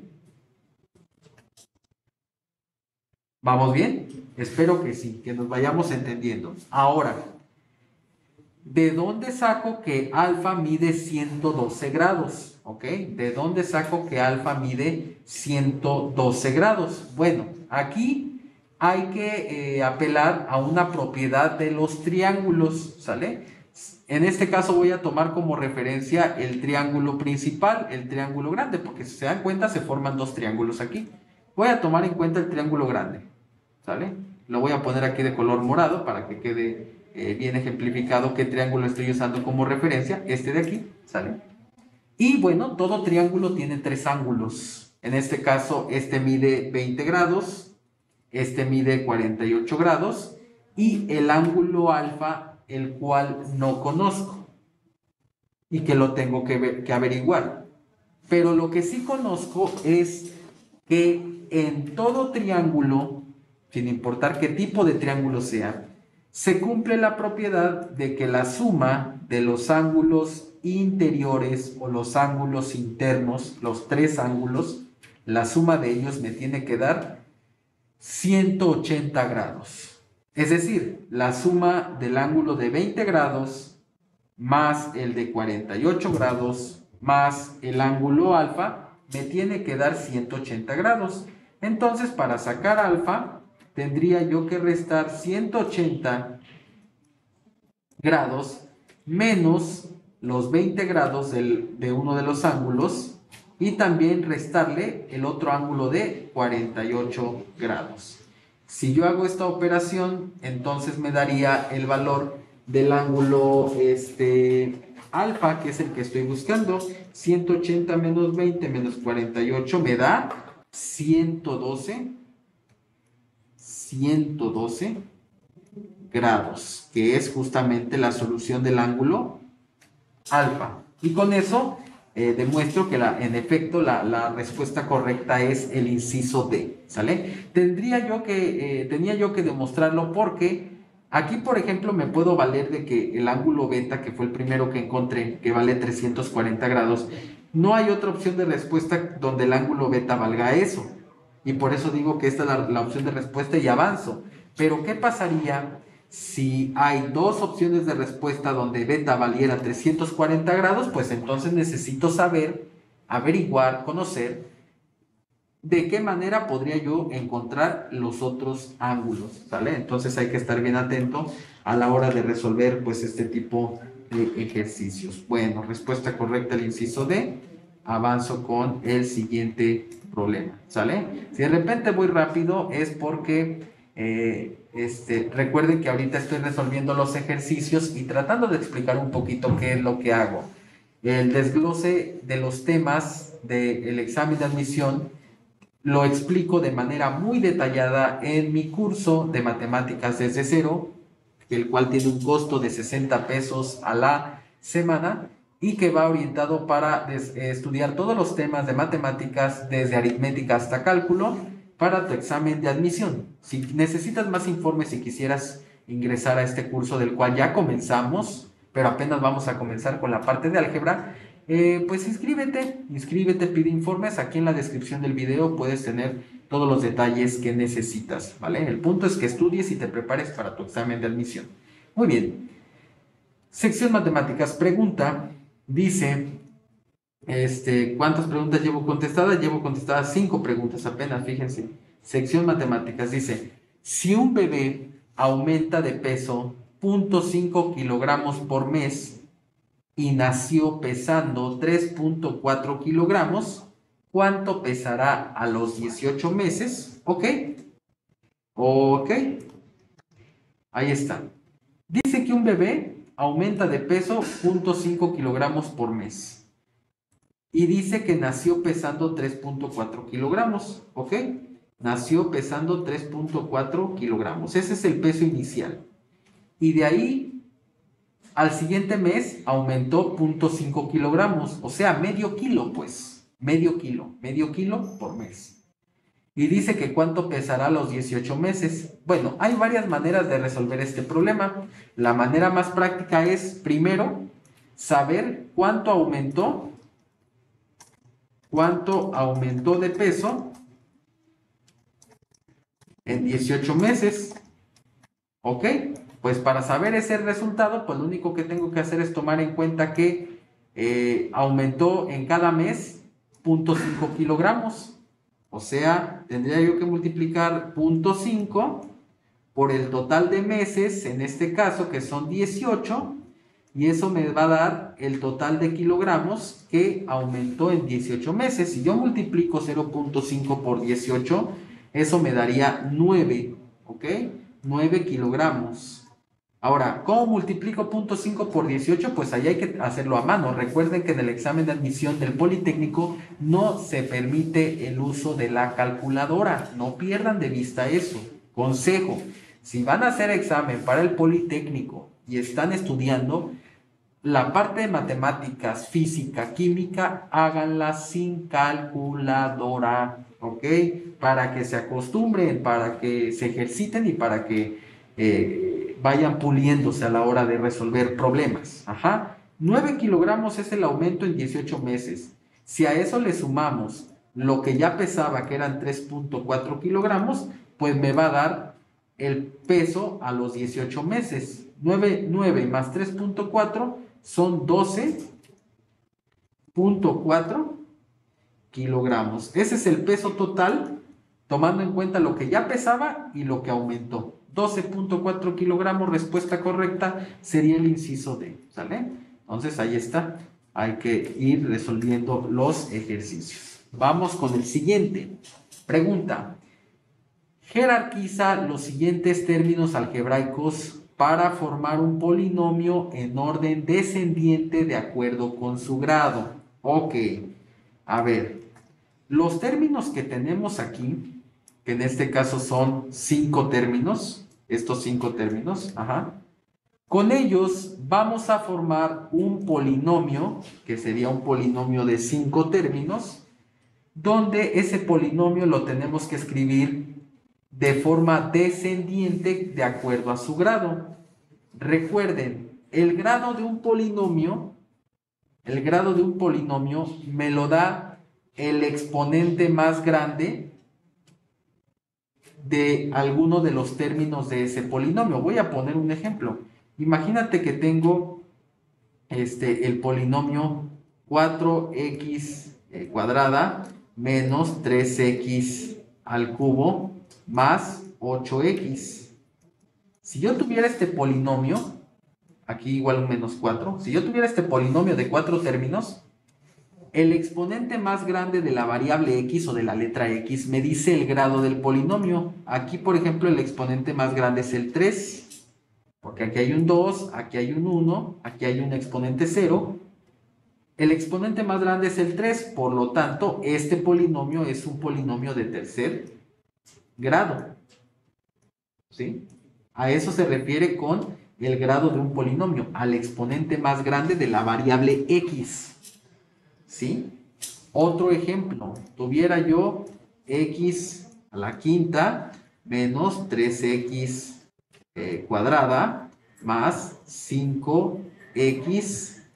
Speaker 1: ¿Vamos bien? Espero que sí, que nos vayamos entendiendo. Ahora, ¿de dónde saco que alfa mide ciento doce grados? ¿Ok? ¿De dónde saco que alfa mide ciento doce grados? Bueno, aquí hay que eh, apelar a una propiedad de los triángulos, ¿sale? En este caso voy a tomar como referencia el triángulo principal, el triángulo grande, porque si se dan cuenta se forman dos triángulos aquí. Voy a tomar en cuenta el triángulo grande, ¿sale? Lo voy a poner aquí de color morado para que quede eh, bien ejemplificado qué triángulo estoy usando como referencia, este de aquí, ¿sale? Y bueno, todo triángulo tiene tres ángulos. En este caso, este mide veinte grados, este mide cuarenta y ocho grados y el ángulo alfa, el cual no conozco y que lo tengo que, ver, que averiguar. Pero lo que sí conozco es que en todo triángulo, sin importar qué tipo de triángulo sea, se cumple la propiedad de que la suma de los ángulos interiores o los ángulos internos, los tres ángulos, la suma de ellos me tiene que dar ciento ochenta grados. Es decir, la suma del ángulo de veinte grados más el de cuarenta y ocho grados más el ángulo alfa me tiene que dar ciento ochenta grados. Entonces, para sacar alfa, tendría yo que restar ciento ochenta grados menos los veinte grados del, de uno de los ángulos y también restarle el otro ángulo de cuarenta y ocho grados. Si yo hago esta operación, entonces me daría el valor del ángulo este, alfa, que es el que estoy buscando. ciento ochenta menos veinte menos cuarenta y ocho me da ciento doce, ciento doce grados, que es justamente la solución del ángulo alfa. Y con eso eh, demuestro que la, en efecto la, la respuesta correcta es el inciso D, ¿sale? Tendría yo que, eh, tenía yo que demostrarlo porque Aquí, por ejemplo, me puedo valer de que el ángulo beta, que fue el primero que encontré, que vale trescientos cuarenta grados, no hay otra opción de respuesta donde el ángulo beta valga eso. Y por eso digo que esta es la, la opción de respuesta y avanzo. Pero, ¿qué pasaría si hay dos opciones de respuesta donde beta valiera trescientos cuarenta grados? Pues entonces necesito saber, averiguar, conocer de qué manera podría yo encontrar los otros ángulos, ¿sale? Entonces hay que estar bien atento a la hora de resolver pues este tipo de ejercicios. Bueno, respuesta correcta al inciso D. Avanzo con el siguiente problema, ¿sale? Si de repente voy rápido es porque eh, este, recuerden que ahorita estoy resolviendo los ejercicios y tratando de explicar un poquito qué es lo que hago. El desglose de los temas del examen de admisión lo explico de manera muy detallada en mi curso de matemáticas desde cero, el cual tiene un costo de sesenta pesos a la semana y que va orientado para estudiar todos los temas de matemáticas desde aritmética hasta cálculo para tu examen de admisión. Si necesitas más informes, si quisieras ingresar a este curso del cual ya comenzamos, pero apenas vamos a comenzar con la parte de álgebra, eh, pues inscríbete, inscríbete, pide informes. Aquí en la descripción del video puedes tener todos los detalles que necesitas, ¿vale? El punto es que estudies y te prepares para tu examen de admisión. Muy bien. Sección matemáticas, pregunta, dice, este, ¿cuántas preguntas llevo contestadas? Llevo contestadas cinco preguntas apenas, fíjense. Sección matemáticas, dice, si un bebé aumenta de peso cero punto cinco kilogramos por mes, y nació pesando tres punto cuatro kilogramos, ¿cuánto pesará a los dieciocho meses? Ok, ok, ahí está. Dice que un bebé aumenta de peso cero punto cinco kilogramos por mes y dice que nació pesando tres punto cuatro kilogramos, ok, nació pesando tres punto cuatro kilogramos, ese es el peso inicial y de ahí al siguiente mes aumentó cero punto cinco kilogramos, o sea, medio kilo, pues, medio kilo, medio kilo por mes. Y dice que cuánto pesará a los dieciocho meses. Bueno, hay varias maneras de resolver este problema. La manera más práctica es, primero, saber cuánto aumentó, cuánto aumentó de peso en dieciocho meses, ¿ok? Pues para saber ese resultado, pues lo único que tengo que hacer es tomar en cuenta que eh, aumentó en cada mes cero punto cinco kilogramos. O sea, tendría yo que multiplicar cero punto cinco por el total de meses, en este caso que son dieciocho, y eso me va a dar el total de kilogramos que aumentó en dieciocho meses. Si yo multiplico cero punto cinco por dieciocho, eso me daría nueve, ¿ok? nueve kilogramos. Ahora, ¿cómo multiplico cero punto cinco por dieciocho? Pues ahí hay que hacerlo a mano. Recuerden que en el examen de admisión del Politécnico no se permite el uso de la calculadora. No pierdan de vista eso. Consejo, si van a hacer examen para el Politécnico y están estudiando, la parte de matemáticas, física, química, háganla sin calculadora, ¿ok? Para que se acostumbren, para que se ejerciten y para que eh, vayan puliéndose a la hora de resolver problemas. Ajá. nueve kilogramos es el aumento en dieciocho meses. Si a eso le sumamos lo que ya pesaba, que eran tres punto cuatro kilogramos, pues me va a dar el peso a los dieciocho meses. nueve, nueve más tres punto cuatro son doce punto cuatro kilogramos. Ese es el peso total, tomando en cuenta lo que ya pesaba y lo que aumentó. doce punto cuatro kilogramos, respuesta correcta sería el inciso D, ¿sale? Entonces ahí está, hay que ir resolviendo los ejercicios. Vamos con el siguiente. Pregunta, jerarquiza los siguientes términos algebraicos para formar un polinomio en orden descendiente de acuerdo con su grado. Ok, a ver, los términos que tenemos aquí, que en este caso son cinco términos, estos cinco términos, ajá, con ellos vamos a formar un polinomio, que sería un polinomio de cinco términos, donde ese polinomio lo tenemos que escribir de forma descendiente de acuerdo a su grado. Recuerden, el grado de un polinomio, el grado de un polinomio me lo da el exponente más grande de alguno de los términos de ese polinomio. Voy a poner un ejemplo. Imagínate que tengo este, el polinomio cuatro x cuadrada menos tres x al cubo más ocho x. Si yo tuviera este polinomio, aquí igual un menos cuatro, si yo tuviera este polinomio de cuatro términos, el exponente más grande de la variable x o de la letra x me dice el grado del polinomio. Aquí, por ejemplo, el exponente más grande es el tres, porque aquí hay un dos, aquí hay un uno, aquí hay un exponente cero. El exponente más grande es el tres, por lo tanto, este polinomio es un polinomio de tercer grado. ¿Sí? A eso se refiere con el grado de un polinomio, al exponente más grande de la variable x. ¿Sí? Otro ejemplo, tuviera yo x a la quinta menos tres x eh, cuadrada más cinco x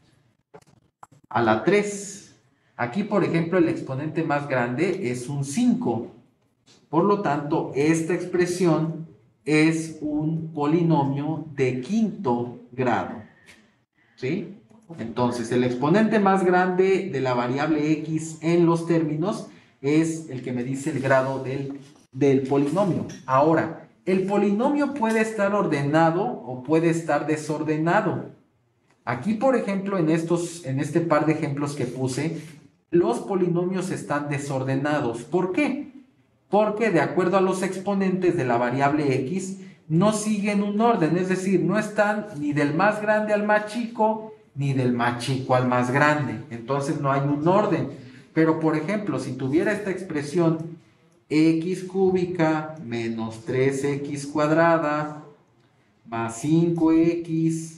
Speaker 1: a la tres. Aquí, por ejemplo, el exponente más grande es un cinco. Por lo tanto, esta expresión es un polinomio de quinto grado. ¿Sí? Entonces, el exponente más grande de la variable x en los términos es el que me dice el grado del, del polinomio. Ahora, el polinomio puede estar ordenado o puede estar desordenado. Aquí, por ejemplo, en, estos, en este par de ejemplos que puse, los polinomios están desordenados. ¿Por qué? Porque de acuerdo a los exponentes de la variable x, no siguen un orden, es decir, no están ni del más grande al más chico, ni del más chico al más grande. Entonces no hay un orden. Pero, por ejemplo, si tuviera esta expresión x cúbica menos tres x cuadrada más cinco x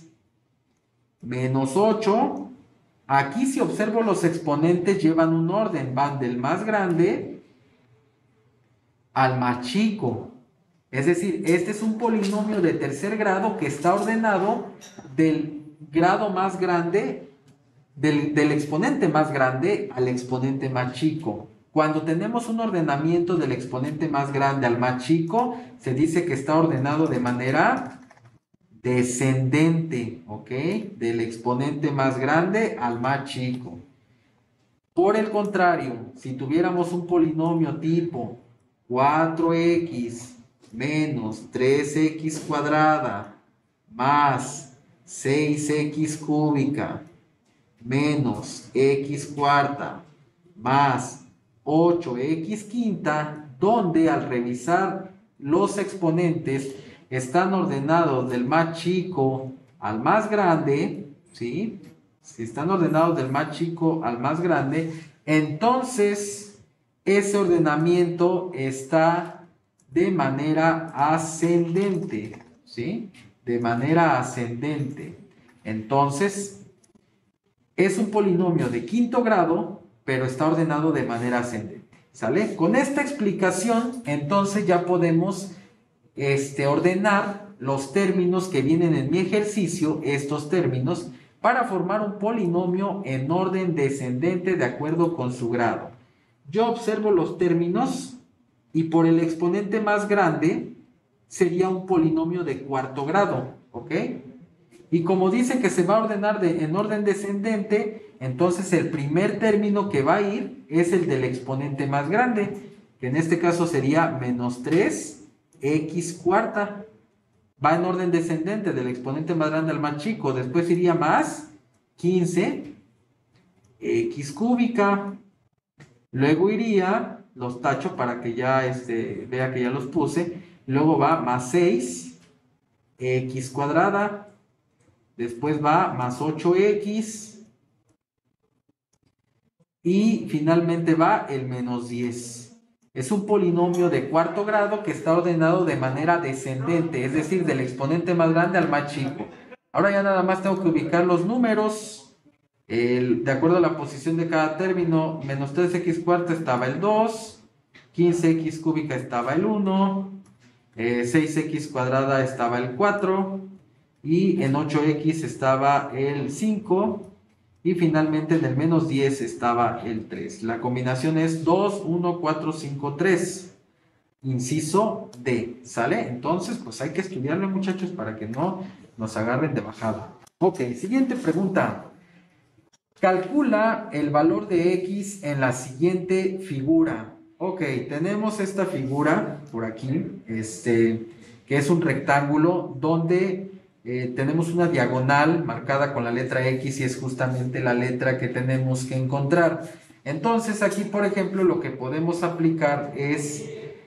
Speaker 1: menos ocho, aquí si observo los exponentes llevan un orden, van del más grande al más chico. Es decir, este es un polinomio de tercer grado que está ordenado del grado más grande, del, del exponente más grande al exponente más chico. Cuando tenemos un ordenamiento del exponente más grande al más chico, se dice que está ordenado de manera descendente, ¿ok? Del exponente más grande al más chico. Por el contrario, si tuviéramos un polinomio tipo cuatro x menos tres x cuadrada más seis x cúbica menos x cuarta más ocho x quinta, donde al revisar los exponentes están ordenados del más chico al más grande, ¿sí? Si están ordenados del más chico al más grande, entonces ese ordenamiento está de manera ascendente, ¿sí? De manera ascendente. Entonces, es un polinomio de quinto grado, pero está ordenado de manera ascendente, ¿sale? Con esta explicación, entonces ya podemos este, ordenar los términos que vienen en mi ejercicio, estos términos, para formar un polinomio en orden descendente de acuerdo con su grado. Yo observo los términos y por el exponente más grande sería un polinomio de cuarto grado, ¿ok? Y como dice que se va a ordenar de, en orden descendente, entonces el primer término que va a ir es el del exponente más grande, que en este caso sería menos tres x cuarta. Va en orden descendente del exponente más grande al más chico. Después iría más quince x cúbica. Luego iría, los tacho para que ya este, vea que ya los puse. Luego va más seis x cuadrada. Después va más ocho x. Y finalmente va el menos diez. Es un polinomio de cuarto grado que está ordenado de manera descendente, es decir, del exponente más grande al más chico. Ahora ya nada más tengo que ubicar los números. El, de acuerdo a la posición de cada término, menos tres x cuarta estaba el dos, quince x cúbica estaba el uno, eh, seis equis cuadrada estaba el cuatro, y en ocho equis estaba el cinco, y finalmente en el menos diez estaba el tres. La combinación es dos, uno, cuatro, cinco, tres. Inciso D, ¿sale? Entonces, pues hay que estudiarlo, muchachos, para que no nos agarren de bajada. Ok, siguiente pregunta. Calcula el valor de X en la siguiente figura. Ok, tenemos esta figura por aquí, este, que es un rectángulo donde eh, tenemos una diagonal marcada con la letra X y es justamente la letra que tenemos que encontrar. Entonces aquí, por ejemplo, lo que podemos aplicar es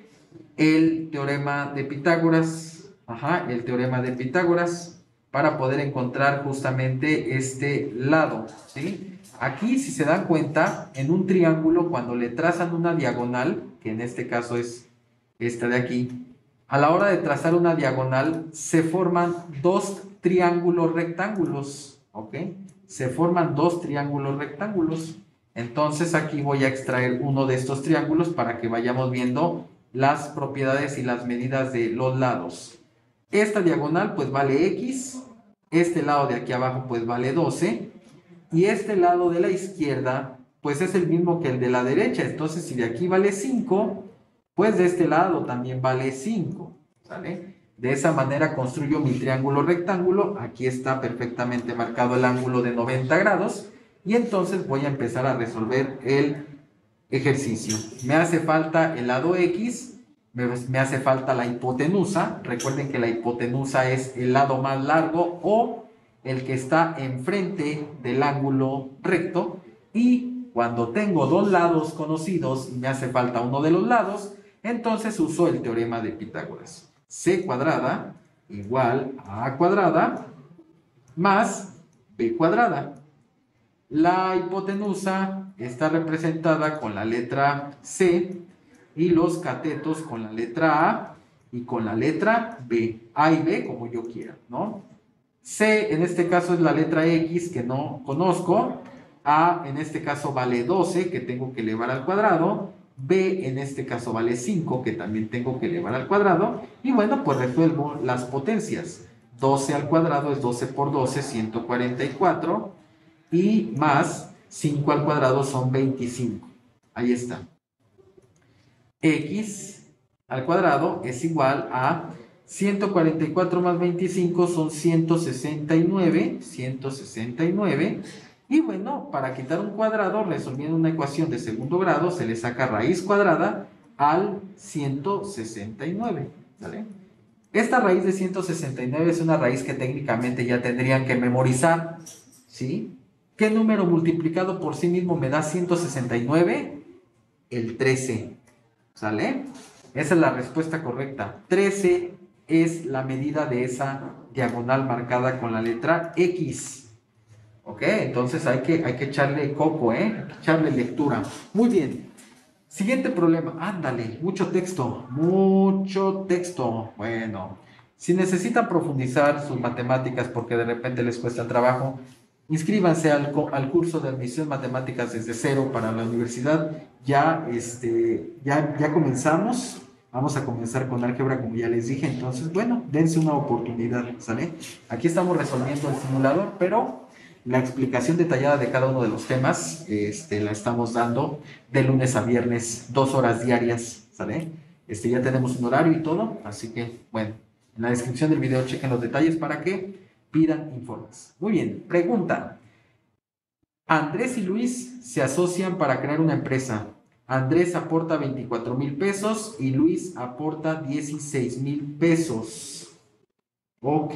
Speaker 1: el teorema de Pitágoras, ajá, el teorema de Pitágoras, para poder encontrar justamente este lado, ¿sí? Aquí, si se dan cuenta, en un triángulo, cuando le trazan una diagonal, que en este caso es esta de aquí, a la hora de trazar una diagonal, se forman dos triángulos rectángulos, ¿ok? Se forman dos triángulos rectángulos. Entonces aquí voy a extraer uno de estos triángulos para que vayamos viendo las propiedades y las medidas de los lados. Esta diagonal pues vale X, este lado de aquí abajo pues vale doce, y este lado de la izquierda pues es el mismo que el de la derecha. Entonces si de aquí vale cinco, pues de este lado también vale cinco, ¿sale? De esa manera construyo mi triángulo rectángulo. Aquí está perfectamente marcado el ángulo de noventa grados, y entonces voy a empezar a resolver el ejercicio. Me hace falta el lado X, me, me hace falta la hipotenusa. Recuerden que la hipotenusa es el lado más largo o el que está enfrente del ángulo recto, y cuando tengo dos lados conocidos y me hace falta uno de los lados, entonces uso el teorema de Pitágoras. C cuadrada igual a A cuadrada más B cuadrada. La hipotenusa está representada con la letra C y los catetos con la letra A y con la letra B. A y B como yo quiera, ¿no? C en este caso es la letra X, que no conozco. A en este caso vale doce, que tengo que elevar al cuadrado. B en este caso vale cinco, que también tengo que elevar al cuadrado. Y bueno, pues resuelvo las potencias. doce al cuadrado es doce por doce, ciento cuarenta y cuatro. Y más cinco al cuadrado son veinticinco. Ahí está. X al cuadrado es igual a ciento cuarenta y cuatro más veinticinco son ciento sesenta y nueve. ciento sesenta y nueve. Y bueno, para quitar un cuadrado, resolviendo una ecuación de segundo grado, se le saca raíz cuadrada al ciento sesenta y nueve. ¿Vale? Esta raíz de ciento sesenta y nueve es una raíz que técnicamente ya tendrían que memorizar, ¿sí? ¿Qué número multiplicado por sí mismo me da ciento sesenta y nueve? El trece, ¿sale? Esa es la respuesta correcta. trece es la medida de esa diagonal marcada con la letra X. ¿Ok? Entonces hay que, hay que echarle coco, ¿eh? Hay que echarle lectura. Muy bien. Siguiente problema. Ándale, mucho texto, mucho texto. Bueno, si necesitan profundizar sus matemáticas porque de repente les cuesta trabajo, inscríbanse al, al curso de admisión matemáticas desde cero para la universidad. Ya, este, ya, ya comenzamos. Vamos a comenzar con álgebra, como ya les dije. Entonces, bueno, dense una oportunidad, ¿sale? Aquí estamos resolviendo el simulador, pero la explicación detallada de cada uno de los temas este, la estamos dando de lunes a viernes, dos horas diarias, ¿sale? Este, ya tenemos un horario y todo, así que, bueno, en la descripción del video chequen los detalles para que pidan informes. Muy bien, pregunta. Andrés y Luis se asocian para crear una empresa. Andrés aporta veinticuatro mil pesos y Luis aporta dieciséis mil pesos. Ok,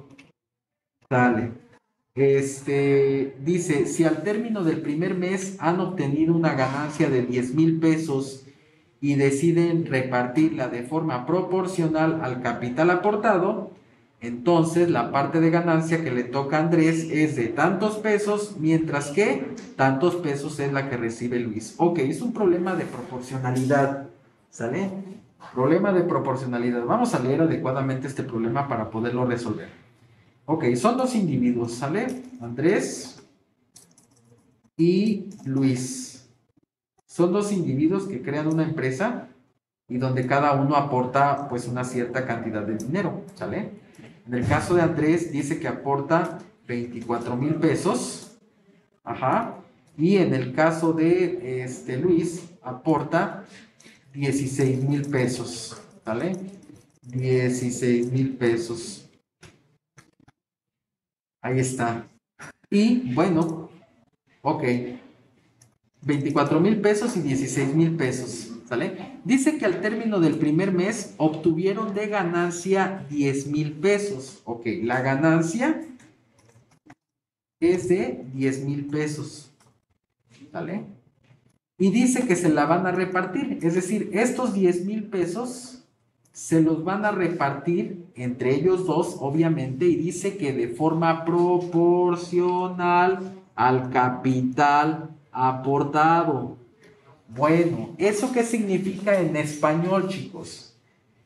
Speaker 1: dale. Este, dice, si al término del primer mes han obtenido una ganancia de diez mil pesos y deciden repartirla de forma proporcional al capital aportado, entonces la parte de ganancia que le toca a Andrés es de tantos pesos, mientras que tantos pesos es la que recibe Luis. Ok, es un problema de proporcionalidad, ¿sale? Problema de proporcionalidad. Vamos a leer adecuadamente este problema para poderlo resolver. Ok, son dos individuos, ¿sale? Andrés y Luis. Son dos individuos que crean una empresa y donde cada uno aporta pues una cierta cantidad de dinero, ¿sale? En el caso de Andrés dice que aporta veinticuatro mil pesos, ajá, y en el caso de este, Luis aporta dieciséis mil pesos, ¿sale? dieciséis mil pesos. Ahí está. Y bueno, ok, veinticuatro mil pesos y dieciséis mil pesos, ¿sale? Dice que al término del primer mes obtuvieron de ganancia diez mil pesos. Ok, la ganancia es de diez mil pesos, ¿sale? Y dice que se la van a repartir, es decir, estos diez mil pesos se los van a repartir entre ellos dos, obviamente, y dice que de forma proporcional al capital aportado. Bueno, ¿eso qué significa en español, chicos?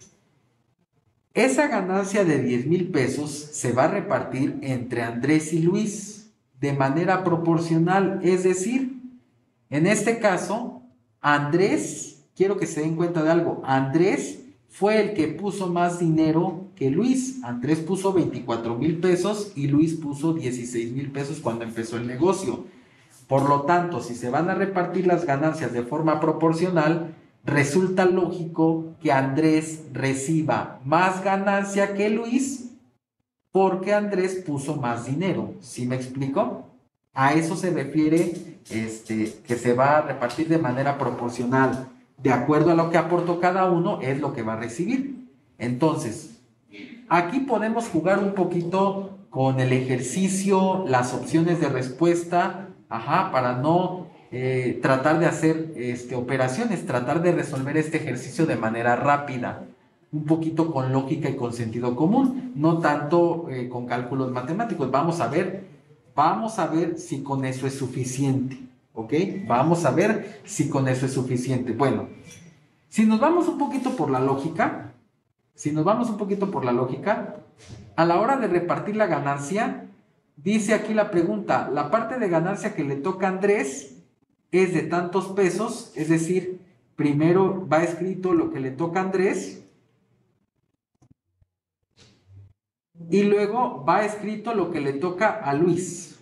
Speaker 1: Esa ganancia de diez mil pesos se va a repartir entre Andrés y Luis de manera proporcional, es decir, en este caso, Andrés, quiero que se den cuenta de algo, Andrés fue el que puso más dinero que Luis. Andrés puso veinticuatro mil pesos y Luis puso dieciséis mil pesos cuando empezó el negocio. Por lo tanto, si se van a repartir las ganancias de forma proporcional, resulta lógico que Andrés reciba más ganancia que Luis porque Andrés puso más dinero. ¿Sí me explico? A eso se refiere este, que se va a repartir de manera proporcional. De acuerdo a lo que aportó cada uno, es lo que va a recibir. Entonces, aquí podemos jugar un poquito con el ejercicio, las opciones de respuesta, ajá, para no eh, tratar de hacer este, operaciones, tratar de resolver este ejercicio de manera rápida, un poquito con lógica y con sentido común, no tanto eh, con cálculos matemáticos. Vamos a ver, vamos a ver si con eso es suficiente, ¿ok? Vamos a ver si con eso es suficiente. Bueno, si nos vamos un poquito por la lógica, si nos vamos un poquito por la lógica, a la hora de repartir la ganancia, dice aquí la pregunta, la parte de ganancia que le toca a Andrés es de tantos pesos, es decir, primero va escrito lo que le toca a Andrés y luego va escrito lo que le toca a Luis.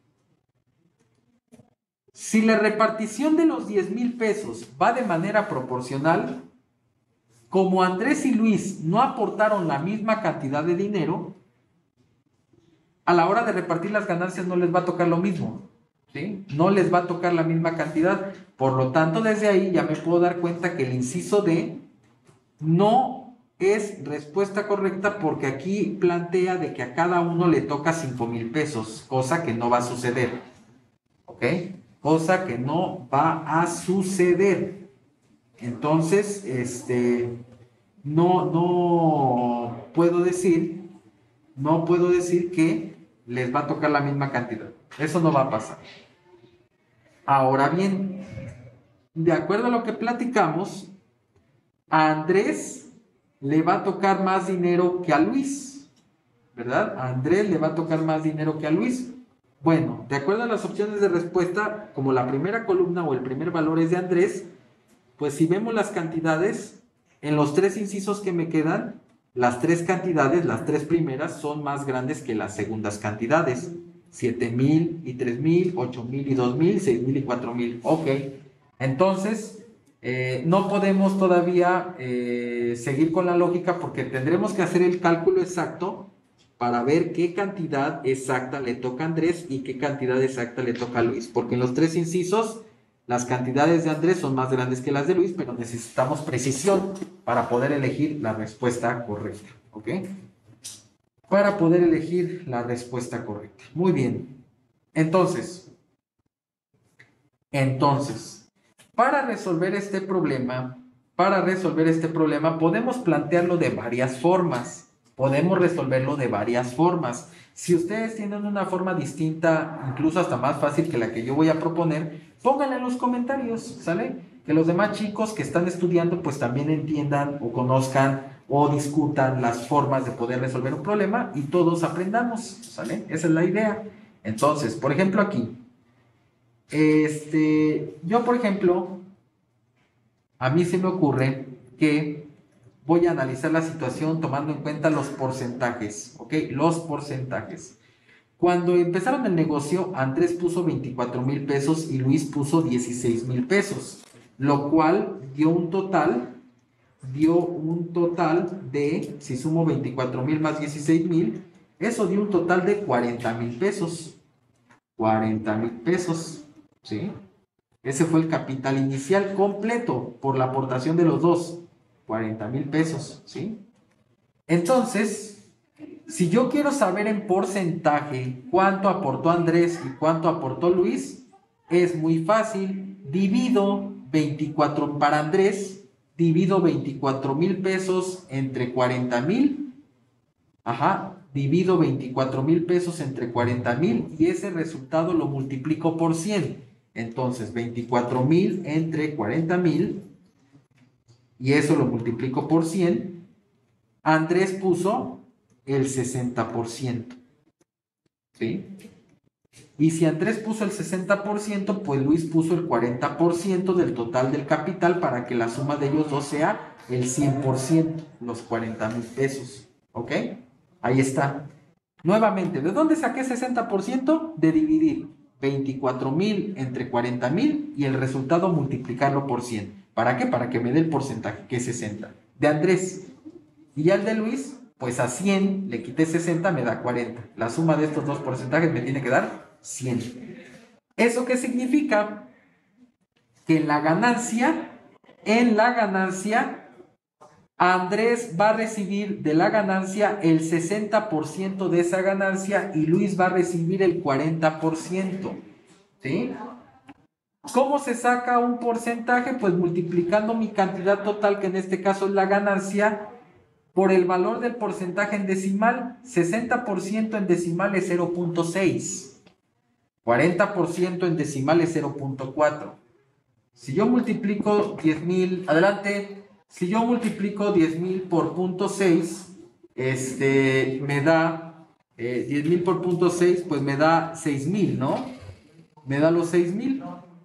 Speaker 1: Si la repartición de los diez mil pesos va de manera proporcional, como Andrés y Luis no aportaron la misma cantidad de dinero, a la hora de repartir las ganancias no les va a tocar lo mismo, ¿sí? No les va a tocar la misma cantidad. Por lo tanto, desde ahí ya me puedo dar cuenta que el inciso D no es respuesta correcta porque aquí plantea de que a cada uno le toca cinco mil pesos, cosa que no va a suceder, ¿ok? Cosa que no va a suceder. Entonces, este, no, no puedo decir, no puedo decir que les va a tocar la misma cantidad. Eso no va a pasar. Ahora bien, de acuerdo a lo que platicamos, a Andrés le va a tocar más dinero que a Luis, ¿verdad? A Andrés le va a tocar más dinero que a Luis. Bueno, de acuerdo a las opciones de respuesta, como la primera columna o el primer valor es de Andrés, pues si vemos las cantidades, en los tres incisos que me quedan, las tres cantidades, las tres primeras, son más grandes que las segundas cantidades. siete mil y tres mil, ocho mil y dos mil, seis mil y cuatro mil. Ok, entonces eh, no podemos todavía eh, seguir con la lógica porque tendremos que hacer el cálculo exacto para ver qué cantidad exacta le toca a Andrés y qué cantidad exacta le toca a Luis. Porque en los tres incisos las cantidades de Andrés son más grandes que las de Luis, pero necesitamos precisión para poder elegir la respuesta correcta, ¿ok? Para poder elegir la respuesta correcta. Muy bien. Entonces, entonces, para resolver este problema, para resolver este problema podemos plantearlo de varias formas. Podemos resolverlo de varias formas. Si ustedes tienen una forma distinta, incluso hasta más fácil que la que yo voy a proponer, pónganla en los comentarios, ¿sale? Que los demás chicos que están estudiando pues también entiendan o conozcan o discutan las formas de poder resolver un problema y todos aprendamos, ¿sale? Esa es la idea. Entonces, por ejemplo aquí, este, yo por ejemplo, a mí se me ocurre que voy a analizar la situación tomando en cuenta los porcentajes, ¿ok? Los porcentajes. Cuando empezaron el negocio, Andrés puso veinticuatro mil pesos y Luis puso dieciséis mil pesos, lo cual dio un total, dio un total de, si sumo veinticuatro mil más dieciséis mil, eso dio un total de cuarenta mil pesos. cuarenta mil pesos, ¿sí? Ese fue el capital inicial completo por la aportación de los dos, cuarenta mil pesos, ¿sí? Entonces, si yo quiero saber en porcentaje cuánto aportó Andrés y cuánto aportó Luis, es muy fácil. Divido veinticuatro para Andrés, divido veinticuatro mil pesos entre cuarenta mil. Ajá, divido veinticuatro mil pesos entre cuarenta mil y ese resultado lo multiplico por cien. Entonces, veinticuatro mil entre cuarenta mil y eso lo multiplico por cien. Andrés puso el sesenta por ciento. ¿Sí? Y si Andrés puso el sesenta por ciento, pues Luis puso el cuarenta por ciento del total del capital para que la suma de ellos dos sea el cien por ciento, los cuarenta mil pesos. ¿Ok? Ahí está. Nuevamente, ¿de dónde saqué sesenta por ciento? De dividir veinticuatro mil entre cuarenta mil y el resultado multiplicarlo por cien. ¿Para qué? Para que me dé el porcentaje, que es sesenta. De Andrés. Y al de Luis, pues a cien le quité sesenta, me da cuarenta. La suma de estos dos porcentajes me tiene que dar cien. ¿Eso qué significa? Que en la ganancia, en la ganancia, Andrés va a recibir de la ganancia el sesenta por ciento de esa ganancia y Luis va a recibir el cuarenta por ciento. ¿Sí? ¿Cómo se saca un porcentaje? Pues multiplicando mi cantidad total, que en este caso es la ganancia, por el valor del porcentaje en decimal. Sesenta por ciento en decimal es cero punto seis. cuarenta por ciento en decimal es cero punto cuatro. Si yo multiplico diez mil, adelante. Si yo multiplico diez mil por punto seis, este, me da eh, diez mil por punto seis, pues me da seis mil, ¿no? Me da los seis mil.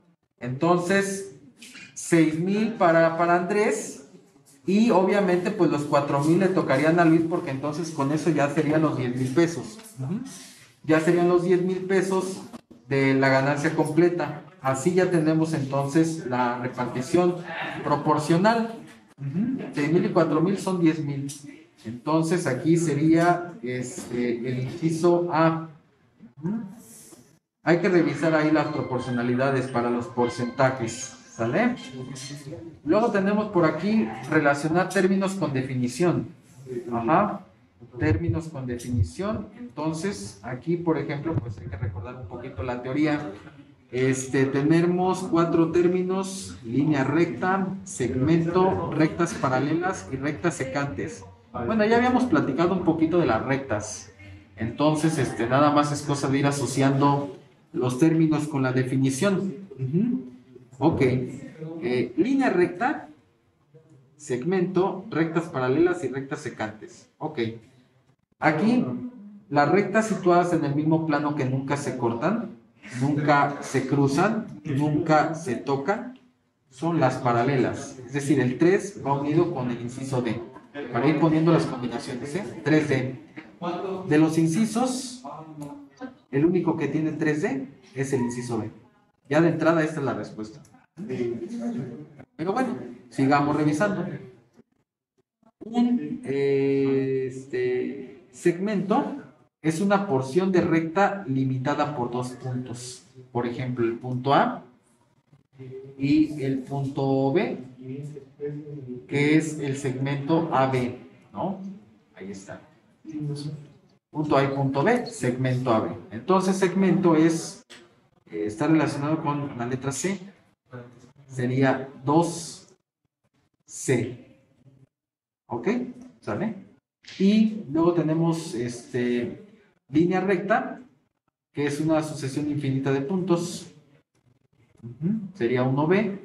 Speaker 1: Entonces, seis mil para, para Andrés y obviamente pues los cuatro mil le tocarían a Luis porque entonces con eso ya serían los diez mil pesos. Uh-huh. Ya serían los diez mil pesos de la ganancia completa. Así ya tenemos entonces la repartición proporcional. Uh-huh. seis mil y cuatro mil son diez mil. Entonces aquí sería este, el inciso A. Uh-huh. Hay que revisar ahí las proporcionalidades para los porcentajes. ¿Sale? Luego tenemos por aquí relacionar términos con definición. Ajá. Términos con definición. Entonces, aquí, por ejemplo, pues hay que recordar un poquito la teoría. Este, tenemos cuatro términos: línea recta, segmento, rectas paralelas y rectas secantes. Bueno, ya habíamos platicado un poquito de las rectas. Entonces, este, nada más es cosa de ir asociando los términos con la definición. Uh-huh. Ok. Eh, línea recta, segmento, rectas paralelas y rectas secantes. Ok. Aquí, las rectas situadas en el mismo plano que nunca se cortan, nunca se cruzan, nunca se tocan, son las paralelas. Es decir, el tres va unido con el inciso D. Para ir poniendo las combinaciones, ¿eh? tres D. De los incisos, el único que tiene tres D es el inciso B. Ya de entrada esta es la respuesta. Pero bueno, sigamos revisando. Un eh, este, segmento es una porción de recta limitada por dos puntos. Por ejemplo, el punto A y el punto B, que es el segmento A B, ¿no? Ahí está. Punto A y punto B, segmento A B. Entonces, segmento es, eh, está relacionado con la letra C. Sería dos C. ¿Ok? ¿Sale? Y luego tenemos este, línea recta, que es una sucesión infinita de puntos. Uh-huh. Sería uno B.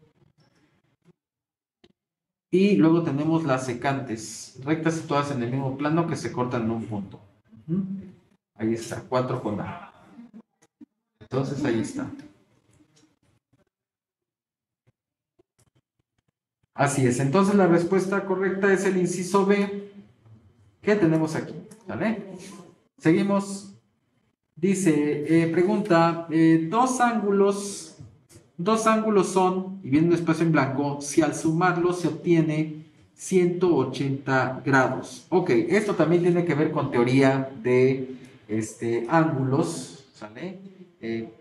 Speaker 1: Y luego tenemos las secantes, rectas situadas en el mismo plano que se cortan en un punto. Uh-huh. Ahí está, cuatro con A. Entonces ahí está. Así es, entonces la respuesta correcta es el inciso B que tenemos aquí, ¿vale? Seguimos. Dice, eh, pregunta, eh, dos ángulos, dos ángulos son, y viene un espacio en blanco, si al sumarlos se obtiene ciento ochenta grados. Ok, esto también tiene que ver con teoría de este, ángulos, ¿sale? Eh,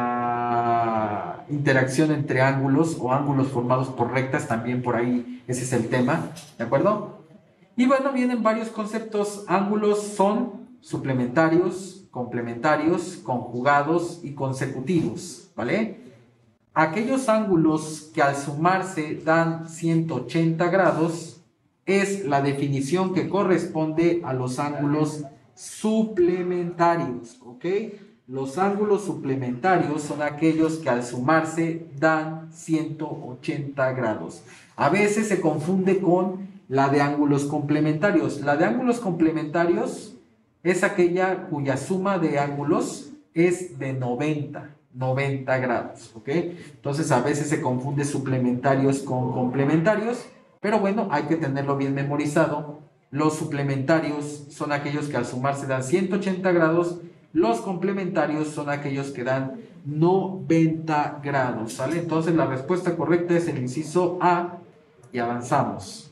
Speaker 1: la interacción entre ángulos o ángulos formados por rectas, también por ahí, ese es el tema, ¿de acuerdo? Y bueno, vienen varios conceptos. Ángulos son suplementarios, complementarios, conjugados y consecutivos, ¿vale? Aquellos ángulos que al sumarse dan ciento ochenta grados es la definición que corresponde a los ángulos suplementarios, ¿ok? Los ángulos suplementarios son aquellos que al sumarse dan ciento ochenta grados. A veces se confunde con la de ángulos complementarios. La de ángulos complementarios es aquella cuya suma de ángulos es de noventa, noventa grados, ¿ok? Entonces a veces se confunde suplementarios con complementarios, pero bueno, hay que tenerlo bien memorizado. Los suplementarios son aquellos que al sumarse dan ciento ochenta grados, los complementarios son aquellos que dan noventa grados, ¿sale? Entonces la respuesta correcta es el inciso A y avanzamos.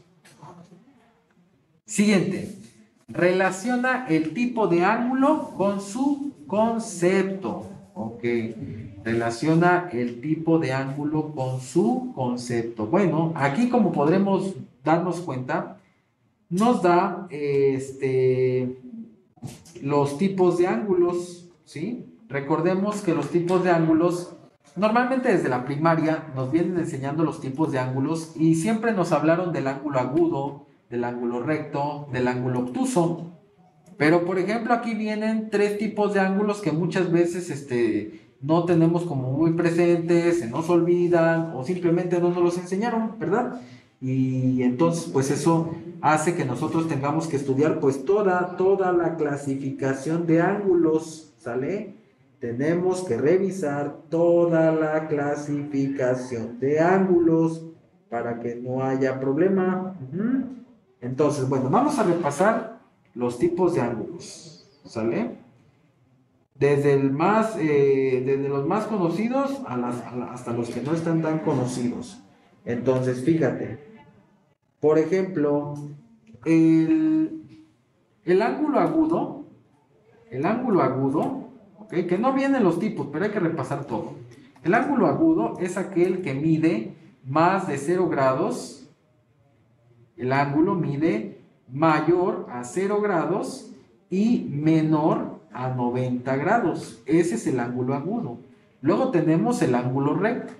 Speaker 1: Siguiente. Relaciona el tipo de ángulo con su concepto. Ok. Relaciona el tipo de ángulo con su concepto. Bueno, aquí como podremos darnos cuenta, nos da este, los tipos de ángulos, ¿sí? Recordemos que los tipos de ángulos, normalmente desde la primaria nos vienen enseñando los tipos de ángulos y siempre nos hablaron del ángulo agudo, del ángulo recto, del ángulo obtuso. Pero por ejemplo aquí vienen tres tipos de ángulos que muchas veces este, no tenemos como muy presentes, se nos olvidan o simplemente no nos los enseñaron, ¿verdad? Y entonces pues eso hace que nosotros tengamos que estudiar pues toda, toda la clasificación de ángulos, ¿sale? Tenemos que revisar toda la clasificación de ángulos para que no haya problema. Uh-huh. Entonces, bueno, vamos a repasar los tipos de ángulos, ¿sale? Desde, el más, eh, desde los más conocidos a las, a la, hasta los que no están tan conocidos. Entonces, fíjate, por ejemplo, el, el ángulo agudo, el ángulo agudo, ¿okay? Que no vienen los tipos, pero hay que repasar todo. El ángulo agudo es aquel que mide más de cero grados. El ángulo mide mayor a cero grados y menor a noventa grados. Ese es el ángulo agudo. Luego tenemos el ángulo recto.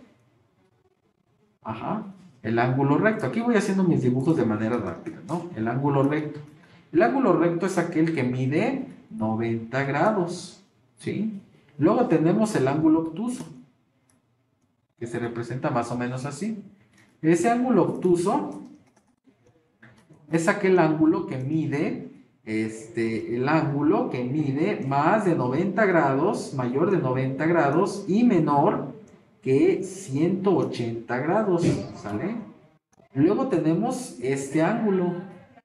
Speaker 1: Ajá, el ángulo recto. Aquí voy haciendo mis dibujos de manera rápida, ¿no? El ángulo recto. El ángulo recto es aquel que mide noventa grados, ¿sí? Luego tenemos el ángulo obtuso, que se representa más o menos así. Ese ángulo obtuso es aquel ángulo que mide, este, el ángulo que mide más de noventa grados, mayor de noventa grados y menor que ciento ochenta grados, ¿sale? Luego tenemos este ángulo,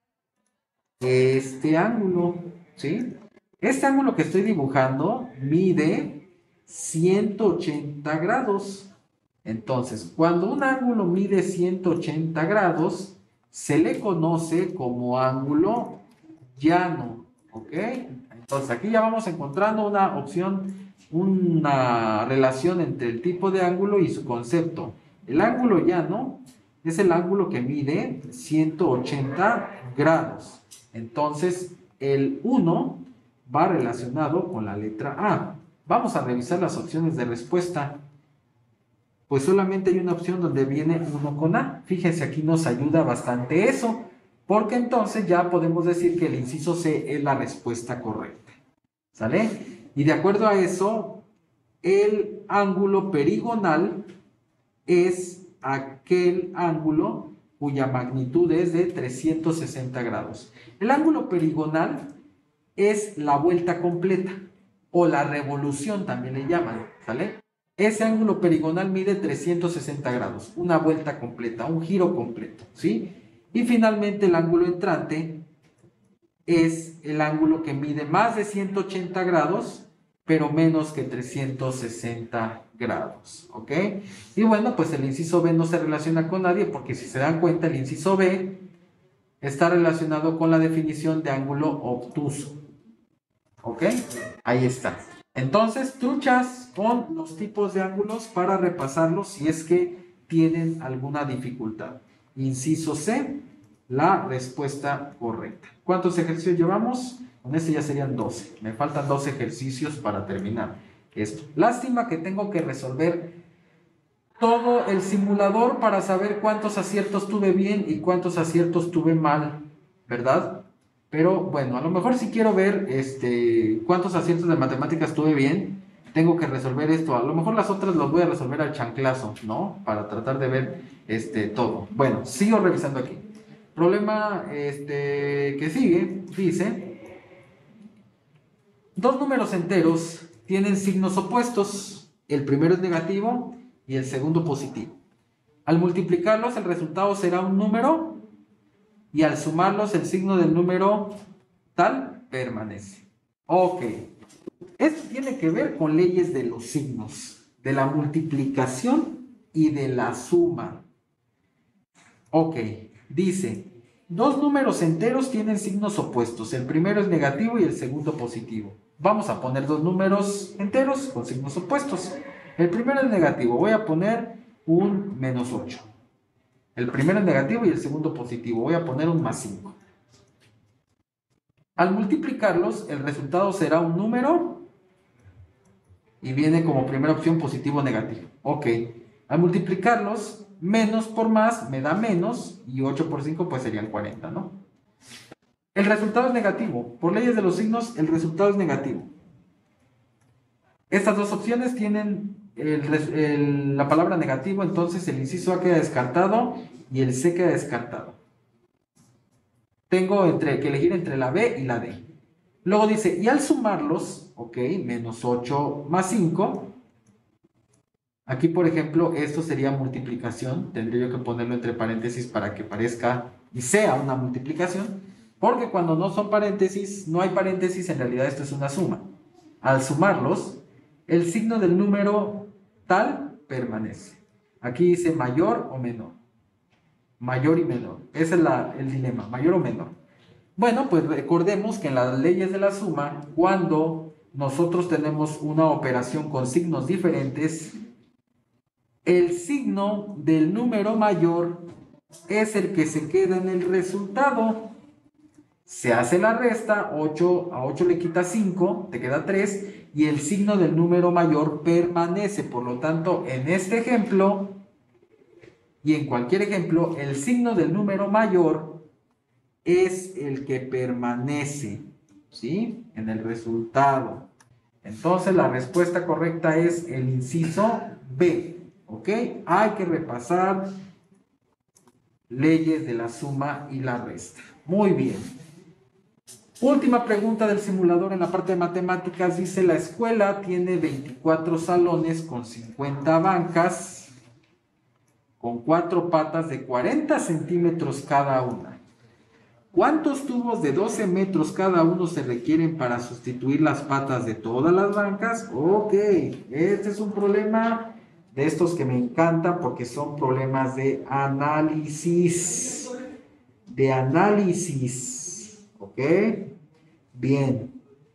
Speaker 1: este ángulo, ¿sí? Este ángulo que estoy dibujando mide ciento ochenta grados. Entonces, cuando un ángulo mide ciento ochenta grados, se le conoce como ángulo llano, ¿ok? Entonces aquí ya vamos encontrando una opción, una relación entre el tipo de ángulo y su concepto. El ángulo llano es el ángulo que mide ciento ochenta grados. Entonces el uno va relacionado con la letra A. Vamos a revisar las opciones de respuesta. Pues solamente hay una opción donde viene uno con A. Fíjense, aquí nos ayuda bastante eso, porque entonces ya podemos decir que el inciso C es la respuesta correcta, ¿sale? Y de acuerdo a eso, el ángulo perigonal es aquel ángulo cuya magnitud es de trescientos sesenta grados. El ángulo perigonal es la vuelta completa, o la revolución también le llaman, ¿sale? ese ángulo perigonal mide trescientos sesenta grados, una vuelta completa, un giro completo, ¿sí? Y finalmente el ángulo entrante es el ángulo que mide más de ciento ochenta grados, pero menos que trescientos sesenta grados, ¿ok? Y bueno, pues el inciso B no se relaciona con nadie, porque si se dan cuenta, el inciso B está relacionado con la definición de ángulo obtuso, ¿ok? Ahí está. Entonces, truchas con los tipos de ángulos para repasarlos si es que tienen alguna dificultad. Inciso C, la respuesta correcta. ¿Cuántos ejercicios llevamos? Con este ya serían doce. Me faltan dos ejercicios para terminar esto. Lástima que tengo que resolver todo el simulador para saber cuántos aciertos tuve bien y cuántos aciertos tuve mal, ¿verdad? Pero bueno, a lo mejor si quiero ver este, cuántos aciertos de matemáticas tuve bien, tengo que resolver esto. A lo mejor las otras las voy a resolver al chanclazo, ¿no? Para tratar de ver este, todo. Bueno, sigo revisando aquí. Problema este, que sigue, dice, dos números enteros tienen signos opuestos. El primero es negativo y el segundo positivo. Al multiplicarlos, el resultado será un número, y al sumarlos, el signo del número tal permanece. Ok. Esto tiene que ver con leyes de los signos, de la multiplicación y de la suma. Ok. Dice, dos números enteros tienen signos opuestos. El primero es negativo y el segundo positivo. Vamos a poner dos números enteros con signos opuestos. El primero es negativo. Voy a poner un menos ocho. El primero es negativo y el segundo positivo. Voy a poner un más cinco. Al multiplicarlos, el resultado será un número y viene como primera opción positivo o negativo. Ok. Al multiplicarlos, menos por más me da menos y ocho por cinco pues serían cuarenta, ¿no? El resultado es negativo. Por leyes de los signos, el resultado es negativo. Estas dos opciones tienen el, el, la palabra negativo, entonces el inciso A queda descartado y el C queda descartado. Tengo entre, que elegir entre la B y la D. Luego dice, y al sumarlos, ok, menos ocho más cinco. Aquí, por ejemplo, esto sería multiplicación. Tendría yo que ponerlo entre paréntesis para que parezca y sea una multiplicación. Porque cuando no son paréntesis, no hay paréntesis, en realidad esto es una suma. Al sumarlos, el signo del número tal permanece. Aquí dice mayor o menor. Mayor y menor. Ese es la, el dilema, mayor o menor. Bueno, pues recordemos que en las leyes de la suma, cuando nosotros tenemos una operación con signos diferentes, el signo del número mayor es el que se queda en el resultado. Se hace la resta, ocho a ocho le quita cinco, te queda tres, y el signo del número mayor permanece. Por lo tanto, en este ejemplo, y en cualquier ejemplo, el signo del número mayor es el que permanece, ¿sí? En el resultado. Entonces, la respuesta correcta es el inciso B, ¿ok? Hay que repasar leyes de la suma y la resta. Muy bien. Última pregunta del simulador en la parte de matemáticas. Dice, la escuela tiene veinticuatro salones con cincuenta bancas, con cuatro patas de cuarenta centímetros cada una. ¿Cuántos tubos de doce metros cada uno se requieren para sustituir las patas de todas las bancas? Ok, este es un problema de estos que me encantan porque son problemas de análisis. De análisis. Ok, bien.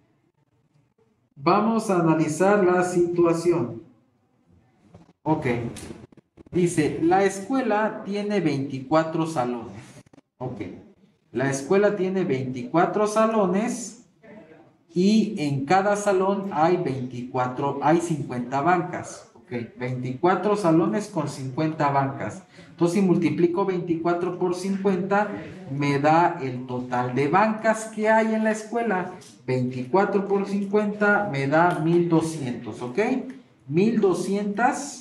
Speaker 1: Vamos a analizar la situación. Ok. Dice, la escuela tiene veinticuatro salones. Ok. La escuela tiene veinticuatro salones y en cada salón hay veinticuatro, hay cincuenta bancas. Ok. veinticuatro salones con cincuenta bancas. Entonces, si multiplico veinticuatro por cincuenta, me da el total de bancas que hay en la escuela. veinticuatro por cincuenta me da mil doscientos. Ok. mil doscientas.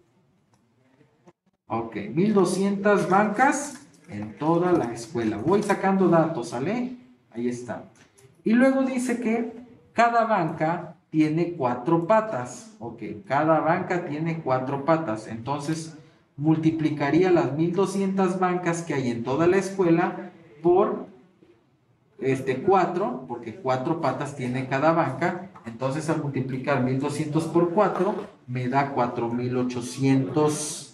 Speaker 1: Ok, mil doscientas bancas en toda la escuela. Voy sacando datos, ¿sale? Ahí está. Y luego dice que cada banca tiene cuatro patas. Ok, cada banca tiene cuatro patas. Entonces, multiplicaría las mil doscientas bancas que hay en toda la escuela por este cuatro, porque cuatro patas tiene cada banca. Entonces, al multiplicar mil doscientos por cuatro, me da cuatro mil ochocientas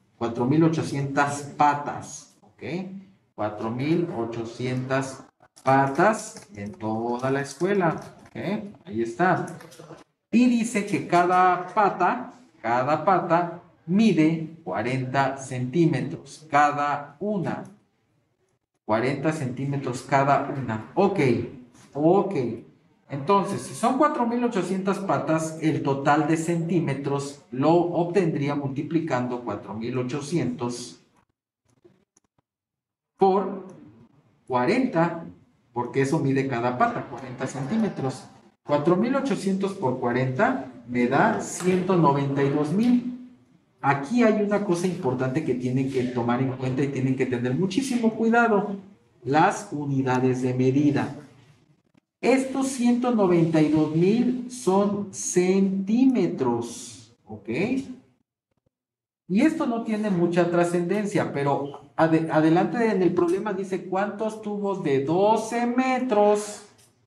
Speaker 1: patas. Ok, cuatro mil ochocientas patas en toda la escuela. Ok, ahí está. Y dice que cada pata, cada pata mide cuarenta centímetros, cada una. cuarenta centímetros cada una. Ok, ok. Entonces, si son cuatro mil ochocientas patas, el total de centímetros lo obtendría multiplicando cuatro mil ochocientos por cuarenta, porque eso mide cada pata, cuarenta centímetros. cuatro mil ochocientos por cuarenta me da ciento noventa y dos mil. Aquí hay una cosa importante que tienen que tomar en cuenta y tienen que tener muchísimo cuidado: las unidades de medida. Estos ciento noventa y dos mil son centímetros, ¿ok? Y esto no tiene mucha trascendencia, pero ad adelante en el problema dice cuántos tubos de doce metros.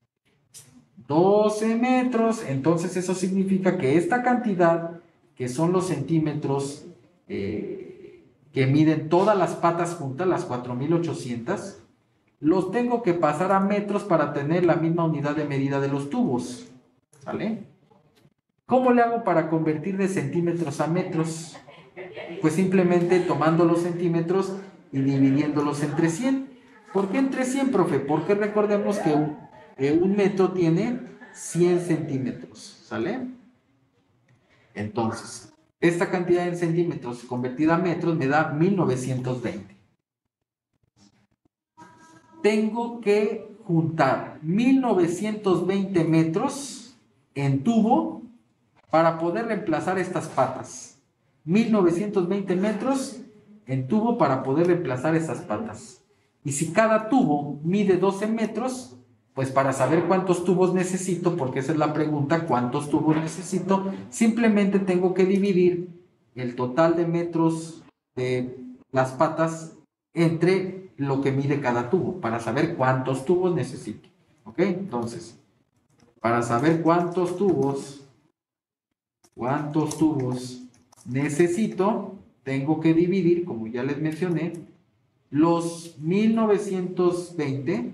Speaker 1: doce metros, entonces eso significa que esta cantidad, que son los centímetros eh, que miden todas las patas juntas, las cuatro mil ochocientas, los tengo que pasar a metros para tener la misma unidad de medida de los tubos, ¿sale? ¿Cómo le hago para convertir de centímetros a metros? Pues simplemente tomando los centímetros y dividiéndolos entre cien. ¿Por qué entre cien, profe? Porque recordemos que un, que un metro tiene cien centímetros, ¿sale? Entonces, esta cantidad en centímetros convertida a metros me da mil novecientos veinte. Tengo que juntar mil novecientos veinte metros en tubo para poder reemplazar estas patas. mil novecientos veinte metros en tubo para poder reemplazar esas patas. Y si cada tubo mide doce metros, pues para saber cuántos tubos necesito, porque esa es la pregunta, ¿cuántos tubos necesito? Simplemente tengo que dividir el total de metros de las patas entre lo que mide cada tubo, para saber cuántos tubos necesito. ¿Ok? Entonces, para saber cuántos tubos, cuántos tubos necesito, tengo que dividir, como ya les mencioné, los mil novecientos veinte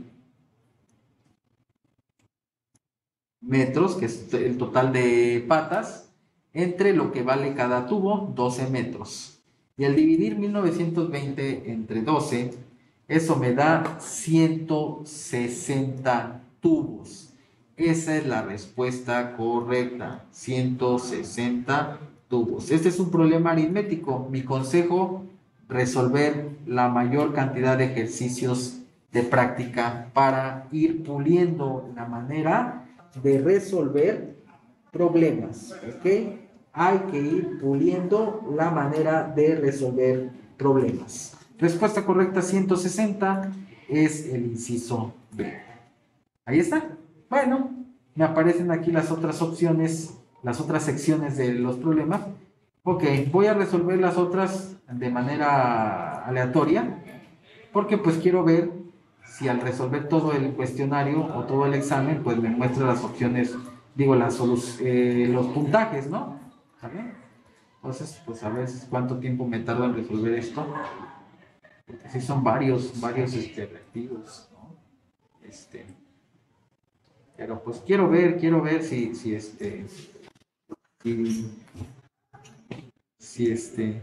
Speaker 1: metros, que es el total de patas, entre lo que vale cada tubo, doce metros. Y al dividir mil novecientos veinte entre doce, eso me da ciento sesenta tubos. Esa es la respuesta correcta, ciento sesenta tubos. Este es un problema aritmético. Mi consejo: resolver la mayor cantidad de ejercicios de práctica para ir puliendo la manera de resolver problemas, ¿ok? Hay que ir puliendo la manera de resolver problemas. Respuesta correcta ciento sesenta es el inciso B. Ahí está. Bueno, me aparecen aquí las otras opciones, las otras secciones de los problemas. Ok, voy a resolver las otras de manera aleatoria, porque pues quiero ver si al resolver todo el cuestionario o todo el examen, pues me muestra las opciones, digo, las eh, los puntajes, ¿no? ¿Sale? Entonces, pues a ver cuánto tiempo me tardo en resolver esto. Porque sí son varios, varios este, reactivos, ¿no? Este, pero pues quiero ver, quiero ver si, si este, si, si este,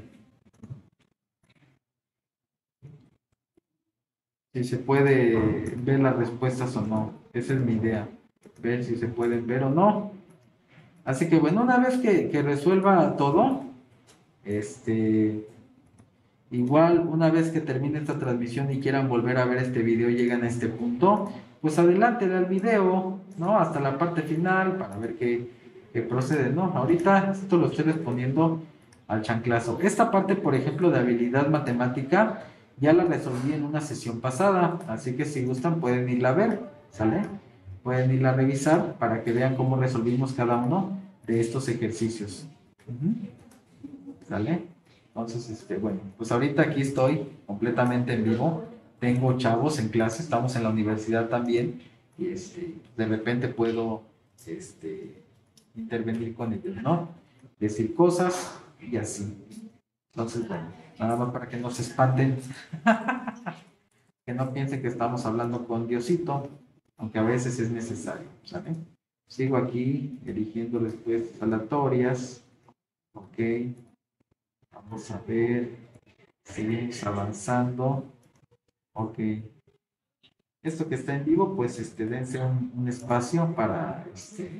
Speaker 1: si se puede ver las respuestas o no. Esa es mi idea, ver si se pueden ver o no. Así que bueno, una vez que, que resuelva todo, este, igual una vez que termine esta transmisión y quieran volver a ver este video, llegan a este punto, pues adelante al video, ¿no? Hasta la parte final para ver qué, qué procede, ¿no? Ahorita esto lo estoy respondiendo al chanclazo. Esta parte, por ejemplo, de habilidad matemática, ya la resolví en una sesión pasada, así que si gustan pueden irla a ver, ¿sale? pueden irla a revisar para que vean cómo resolvimos cada uno de estos ejercicios. Uh-huh. ¿Sale? Entonces, este, bueno, pues ahorita aquí estoy completamente en vivo. Tengo chavos en clase, estamos en la universidad también, y este, de repente puedo este, intervenir con ellos, ¿no? Decir cosas y así. Entonces, bueno, nada más para que no se espanten, que no piensen que estamos hablando con Diosito, aunque a veces es necesario, ¿sale? Sigo aquí eligiendo respuestas aleatorias. Ok, vamos a ver, seguimos avanzando. Ok, esto que está en vivo, pues este, dense un, un espacio para, este,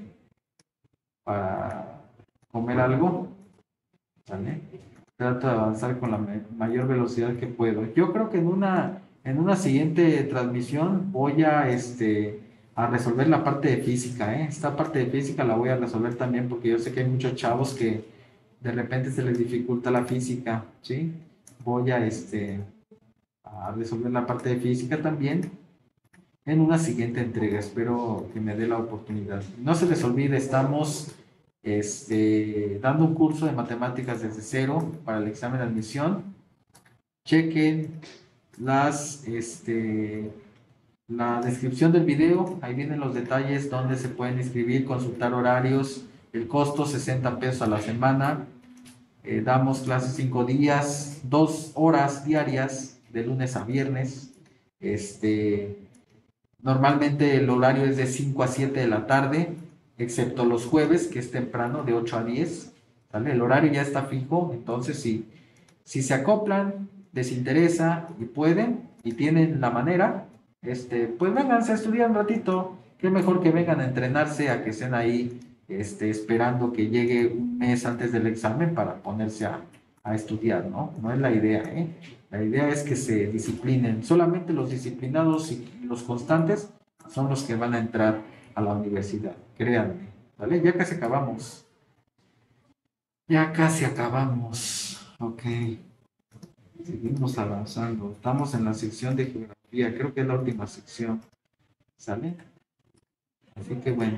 Speaker 1: para comer algo, ¿sale? Trato de avanzar con la mayor velocidad que puedo. Yo creo que en una, en una siguiente transmisión voy a, este, a resolver la parte de física, ¿eh? Esta parte de física la voy a resolver también porque yo sé que hay muchos chavos que de repente se les dificulta la física, ¿sí? Voy a, este, a resolver la parte de física también en una siguiente entrega. Espero que me dé la oportunidad. No se les olvide, estamos este, dando un curso de matemáticas desde cero para el examen de admisión. Chequen las, este, la descripción del video, ahí vienen los detalles donde se pueden inscribir, consultar horarios, el costo sesenta pesos a la semana. Eh, damos clases cinco días, dos horas diarias, de lunes a viernes. Este, normalmente el horario es de cinco a siete de la tarde, excepto los jueves, que es temprano, de ocho a diez. ¿Vale? El horario ya está fijo, entonces si, si se acoplan, les interesa y pueden y tienen la manera, este, pues vénganse a estudiar un ratito. Qué mejor que vengan a entrenarse a que estén ahí este, esperando que llegue un mes antes del examen para ponerse a, a estudiar, ¿no? No es la idea, ¿eh? La idea es que se disciplinen. Solamente los disciplinados y los constantes son los que van a entrar a la universidad, créanme, ¿vale? Ya casi acabamos. Ya casi acabamos. Ok. Seguimos avanzando. Estamos en la sección de geografía. Creo que es la última sección. ¿Sale? Así que bueno.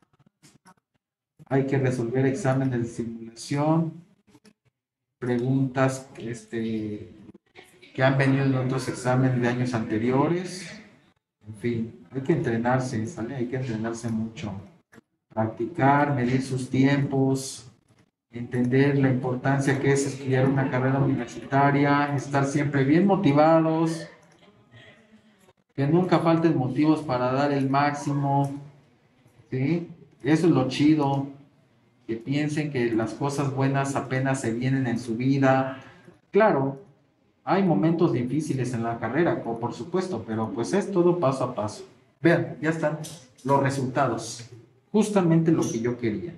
Speaker 1: Hay que resolver exámenes de simulación. Preguntas este, que han venido en otros exámenes de años anteriores. En fin, hay que entrenarse, ¿sale? Hay que entrenarse mucho. Practicar, medir sus tiempos, entender la importancia que es estudiar una carrera universitaria, estar siempre bien motivados, que nunca falten motivos para dar el máximo, ¿sí? Eso es lo chido, que piensen que las cosas buenas apenas se vienen en su vida. Claro, hay momentos difíciles en la carrera, por supuesto, pero pues es todo paso a paso. Vean, ya están los resultados, justamente lo que yo quería.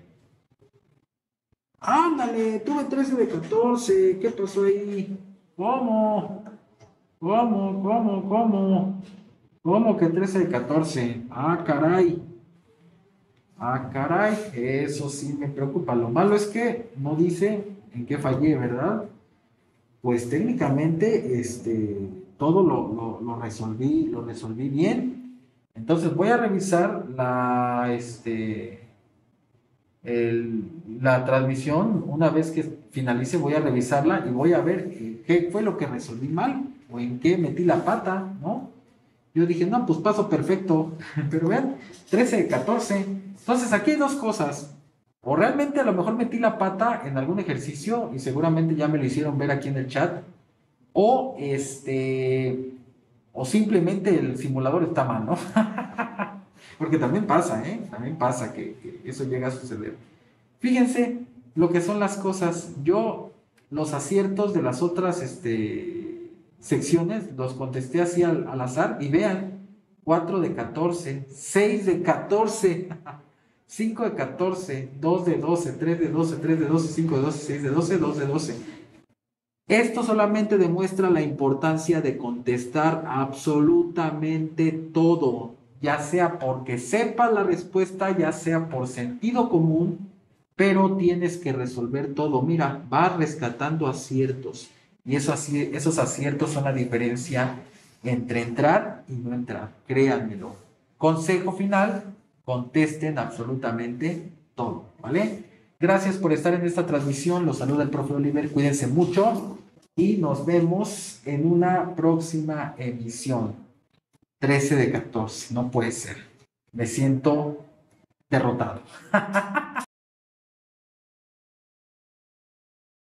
Speaker 1: Ándale, tuve trece de catorce. ¿Qué pasó ahí? ¿Cómo? ¿Cómo? ¿Cómo? ¿Cómo? ¿Cómo que trece de catorce? Ah, caray. Ah, caray. Eso sí me preocupa. Lo malo es que no dice en qué fallé, ¿verdad? Pues técnicamente, este, todo lo, lo, lo resolví, lo resolví bien. Entonces voy a revisar la, este, el, la transmisión. Una vez que finalice voy a revisarla y voy a ver qué fue lo que resolví mal o en qué metí la pata, ¿no? Yo dije, no, pues paso perfecto, pero vean, trece de catorce. Entonces aquí hay dos cosas. O realmente a lo mejor metí la pata en algún ejercicio y seguramente ya me lo hicieron ver aquí en el chat. O este, o simplemente el simulador está mal, ¿no? Porque también pasa, ¿eh? También pasa que, que eso llega a suceder. Fíjense lo que son las cosas. Yo los aciertos de las otras este, secciones los contesté así al, al azar y vean, cuatro de catorce, seis de catorce, cinco de catorce, dos de doce, tres de doce, tres de doce, cinco de doce, seis de doce, dos de doce. Esto solamente demuestra la importancia de contestar absolutamente todo, ya sea porque sepas la respuesta, ya sea por sentido común, pero tienes que resolver todo. Mira, vas rescatando aciertos y esos, esos aciertos son la diferencia entre entrar y no entrar, créanmelo. Consejo final, contesten absolutamente todo, ¿vale? Gracias por estar en esta transmisión. Los saluda el profe Oliver. Cuídense mucho y nos vemos en una próxima emisión. trece de catorce, no puede ser. Me siento derrotado.